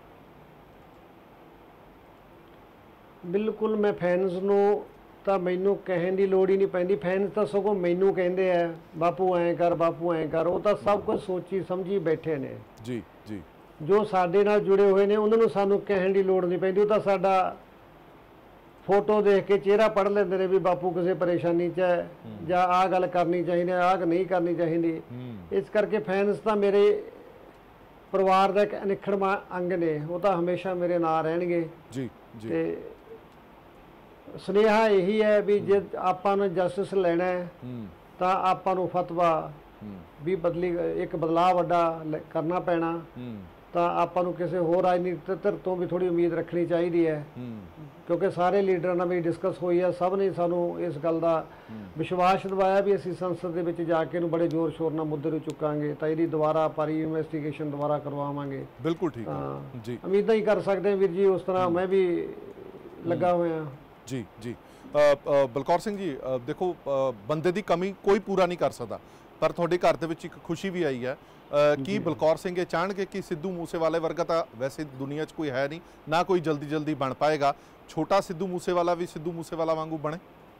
ਬਿਲਕੁਲ, ਮੈਂ ਫੈਨਸ ਨੂੰ ਤਾਂ ਮੈਨੂੰ ਕਹਿਣ ਦੀ ਲੋੜ ਹੀ ਨਹੀਂ ਪੈਂਦੀ। ਫੈਨਸ ਤਾਂ ਸਗੋਂ ਮੈਨੂੰ ਕਹਿੰਦੇ ਆ ਬਾਪੂ ਐਂ ਕਰ, ਬਾਪੂ ਐਂ ਕਰ। ਉਹ ਤਾਂ ਸਭ ਕੁਝ ਸੋਚੀ ਸਮਝੀ ਬੈਠੇ ਨੇ ਜੀ ਜੀ। ਜੋ ਸਾਡੇ ਨਾਲ ਜੁੜੇ ਹੋਏ ਨੇ ਉਹਨਾਂ ਨੂੰ ਸਾਨੂੰ ਕਹਿਣ ਦੀ ਲੋੜ ਨਹੀਂ ਪੈਂਦੀ। ਉਹ ਤਾਂ ਸਾਡਾ ਫੋਟੋ ਦੇਖ ਕੇ ਚਿਹਰਾ ਪੜ੍ਹ ਲੈਂਦੇ ਨੇ ਵੀ ਬਾਪੂ ਕਿਸੇ ਪਰੇਸ਼ਾਨੀ 'ਚ ਹੈ, ਜਾਂ ਆਹ ਗੱਲ ਕਰਨੀ ਚਾਹੀਦੀ, ਆਹ ਨਹੀਂ ਕਰਨੀ ਚਾਹੀਦੀ। ਇਸ ਕਰਕੇ ਫੈਨਸ ਤਾਂ ਮੇਰੇ ਪਰਿਵਾਰ ਦਾ ਇੱਕ ਅਨਿੱਖੜਵਾਂ ਅੰਗ ਨੇ, ਉਹ ਤਾਂ ਹਮੇਸ਼ਾ ਮੇਰੇ ਨਾਲ ਰਹਿਣਗੇ ਜੀ ਜੀ। ਤੇ ਸੁਨੇਹਾ ਇਹੀ ਹੈ ਵੀ ਜੇ ਆਪਾਂ ਨੂੰ ਜਸਟਿਸ ਲੈਣਾ ਹੈ ਤਾਂ ਆਪਾਂ ਨੂੰ ਫਤਵਾ ਵੀ ਇੱਕ ਬਦਲਾਅ ਵੱਡਾ ਕਰਨਾ ਪੈਣਾ। ਤਾਂ ਆਪਾਂ ਨੂੰ ਕਿਸੇ ਹੋਰ ਰਾਜਨੀਤਿਕ ਧਿਰ ਤੋਂ ਵੀ ਥੋੜੀ ਉਮੀਦ ਰੱਖਣੀ ਚਾਹੀਦੀ ਹੈ, ਕਿਉਂਕਿ ਸਾਰੇ ਲੀਡਰਾਂ ਨਾਲ ਵੀ ਡਿਸਕਸ ਹੋਈ ਹੈ। ਸਭ ਨੇ ਸਾਨੂੰ ਇਸ ਗੱਲ ਦਾ ਵਿਸ਼ਵਾਸ ਦਿਵਾਇਆ ਵੀ ਅਸੀਂ ਸੰਸਦ ਦੇ ਵਿੱਚ ਜਾ ਕੇ ਇਹਨੂੰ ਬੜੇ ਜ਼ੋਰ ਸ਼ੋਰ ਨਾਲ ਮੁੱਦੇ ਨੂੰ ਚੁੱਕਾਂਗੇ, ਤਾਂ ਇਹਦੀ ਦੁਬਾਰਾ ਆਪਾਂ ਇਨਵੈਸਟੀਗੇਸ਼ਨ ਦੁਬਾਰਾ ਕਰਵਾਵਾਂਗੇ। ਬਿਲਕੁਲ ਠੀਕ ਹੈ ਜੀ, ਉਮੀਦਾਂ ਹੀ ਕਰ ਸਕਦੇ ਹਾਂ ਵੀਰ ਜੀ। ਉਸ ਤਰ੍ਹਾਂ ਮੈਂ ਵੀ ਲੱਗਾ ਹੋਇਆ ਜੀ ਜੀ। ਬਲਕੌਰ ਸਿੰਘ ਜੀ, ਦੇਖੋ, ਬੰਦੇ ਦੀ ਕਮੀ ਕੋਈ ਪੂਰਾ ਨਹੀਂ ਕਰ ਸਕਦਾ, ਪਰ ਤੁਹਾਡੇ ਘਰ ਦੇ ਵਿੱਚ ਇੱਕ ਖੁਸ਼ੀ ਵੀ ਆਈ ਹੈ। ਕੀ ਬਲਕੌਰ ਸਿੰਘ ਇਹ ਚਾਹਣਗੇ ਕਿ ਸਿੱਧੂ ਮੂਸੇਵਾਲੇ ਵਰਗਾ ਤਾਂ ਵੈਸੇ ਦੁਨੀਆ 'ਚ ਕੋਈ ਹੈ ਨਹੀਂ, ਨਾ ਕੋਈ ਜਲਦੀ ਬਣ ਪਾਏਗਾ, ਛੋਟਾ ਸਿੱਧੂ ਮੂਸੇਵਾਲਾ ਵੀ ਸਿੱਧੂ ਮੂਸੇਵਾਲਾ ਵਾਂਗੂ ਬਣੇ?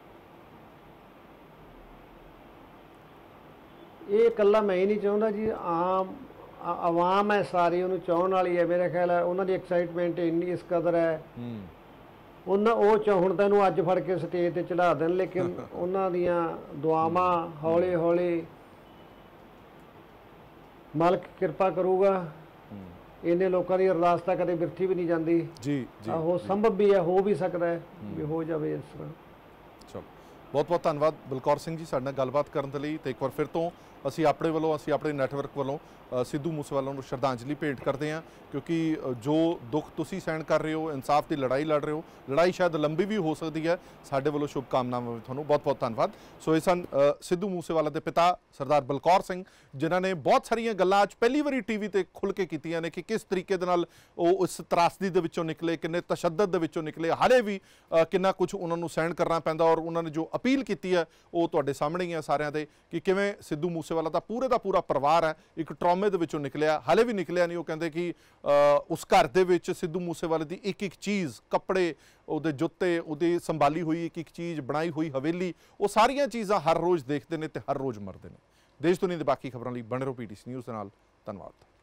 ਇਹ ਇਕੱਲਾ ਮੈਂ ਹੀ ਨਹੀਂ ਚਾਹੁੰਦਾ ਜੀ, ਆਮ ਆਵਾਮ ਹੈ ਸਾਰੀ ਉਹਨੂੰ ਚਾਹਣ ਵਾਲੀ ਹੈ। ਮੇਰਾ ਖਿਆਲ ਹੈ ਉਹਨਾਂ ਦੀ ਐਕਸਾਈਟਮੈਂਟ ਇੰਨੀ ਇਸ ਕਦਰ ਹੈ, ਉਹ ਚਾਹੁਣ ਤਾਂ ਇਹਨੂੰ ਅੱਜ ਫੜ ਕੇ ਸਟੇਜ ਤੇ ਚੜਾ ਦੇਣ, ਲੇਕਿਨ ਉਹਨਾਂ ਦੀਆਂ ਦੁਆਵਾਂ ਹੌਲੀ ਹੌਲੀ ਮਾਲਕ ਕਿਰਪਾ ਕਰੂਗਾ। ਇੰਨੇ ਲੋਕਾਂ ਦੀ ਅਰਦਾਸ ਤਾਂ ਕਦੇ ਬਿਰਥੀ ਵੀ ਨਹੀਂ ਜਾਂਦੀ ਜੀ ਜੀ। ਉਹ ਸੰਭਵ ਵੀ ਹੈ, ਹੋ ਵੀ ਸਕਦਾ ਹੈ ਵੀ ਹੋ ਜਾਵੇ ਇਸ ਤਰ੍ਹਾਂ। ਚਲੋ ਬਹੁਤ ਬਹੁਤ ਧੰਨਵਾਦ ਬਲਕੌਰ ਸਿੰਘ ਜੀ ਸਾਡੇ ਨਾਲ ਗੱਲਬਾਤ ਕਰਨ ਦੇ ਲਈ। ਤੇ ਇੱਕ ਵਾਰ ਫਿਰ ਤੋਂ ਅਸੀਂ ਆਪਣੇ ਵੱਲੋਂ ਅਸੀਂ ਆਪਣੇ ਨੈਟਵਰਕ ਵੱਲੋਂ ਸਿੱਧੂ ਮੂਸੇਵਾਲਾ ਨੂੰ ਸ਼ਰਧਾਂਜਲੀ ਭੇਂਟ ਕਰਦੇ ਹਾਂ, ਕਿਉਂਕਿ ਜੋ ਦੁੱਖ ਤੁਸੀਂ ਸਹਿਣ ਕਰ ਰਹੇ ਹੋ, ਇਨਸਾਫ ਦੀ ਲੜਾਈ ਲੜ ਰਹੇ ਹੋ, ਲੜਾਈ ਸ਼ਾਇਦ ਲੰਬੀ ਵੀ ਹੋ ਸਕਦੀ ਹੈ। ਸਾਡੇ ਵੱਲੋਂ ਸ਼ੁਭ ਕਾਮਨਾਵਾਂ ਤੁਹਾਨੂੰ ਬਹੁਤ ਬਹੁਤ ਧੰਨਵਾਦ। ਸੋ ਇਹ ਸਨ ਸਿੱਧੂ ਮੂਸੇਵਾਲਾ ਦੇ ਪਿਤਾ ਸਰਦਾਰ ਬਲਕੌਰ ਸਿੰਘ, ਜਿਨ੍ਹਾਂ ਨੇ ਬਹੁਤ ਸਾਰੀਆਂ ਗੱਲਾਂ ਅੱਜ ਪਹਿਲੀ ਵਾਰੀ ਟੀਵੀ ਤੇ ਖੁੱਲ੍ਹ ਕੇ ਕੀਤੀਆਂ ਨੇ ਕਿ ਕਿਸ ਤਰੀਕੇ ਦੇ ਨਾਲ ਉਹ ਉਸ ਤਰਾਸਦੀ ਦੇ ਵਿੱਚੋਂ ਨਿਕਲੇ, ਕਿੰਨੇ ਤਸ਼ੱਦਦ ਦੇ ਵਿੱਚੋਂ ਨਿਕਲੇ, ਹਾਲੇ ਵੀ ਕਿੰਨਾ ਕੁਝ ਉਹਨਾਂ ਨੂੰ ਸਹਿਣ ਕਰਨਾ ਪੈਂਦਾ। ਔਰ ਉਹਨਾਂ ਨੇ ਜੋ ਅਪੀਲ ਕੀਤੀ ਹੈ ਉਹ ਤੁਹਾਡੇ ਸਾਹਮਣੇ ਹੀ ਹੈ ਸਾਰਿਆਂ ਦੇ, ਕਿ ਕਿਵੇਂ ਸਿੱਧੂ ਮੂਸੇਵਾਲਾ ਦਾ ਪੂਰਾ ਪਰਿਵਾਰ ਹੈ ਇੱਕ ਟਰੌਮੇ ਦੇ ਵਿੱਚੋਂ ਨਿਕਲਿਆ, ਹਾਲੇ ਵੀ ਨਿਕਲਿਆ ਨਹੀਂ। ਉਹ ਕਹਿੰਦੇ ਕਿ ਉਸ ਘਰ ਦੇ ਵਿੱਚ ਸਿੱਧੂ ਮੂਸੇਵਾਲੇ ਦੀ ਇੱਕ ਚੀਜ਼, ਕੱਪੜੇ, ਉਹਦੇ ਜੁੱਤੇ, ਉਹਦੀ ਸੰਭਾਲੀ ਹੋਈ ਇੱਕ ਚੀਜ਼, ਬਣਾਈ ਹੋਈ ਹਵੇਲੀ, ਉਹ ਸਾਰੀਆਂ ਚੀਜ਼ਾਂ ਹਰ ਰੋਜ਼ ਦੇਖਦੇ ਨੇ ਤੇ ਹਰ ਰੋਜ਼ ਮਰਦੇ ਨੇ। ਦੇਸ਼ ਦੁਨੀਆ ਦੇ ਬਾਕੀ ਖਬਰਾਂ ਲਈ ਬਣੇ ਰਹੋ PTC ਨਿਊਜ਼ ਦੇ ਨਾਲ। ਧੰਨਵਾਦ।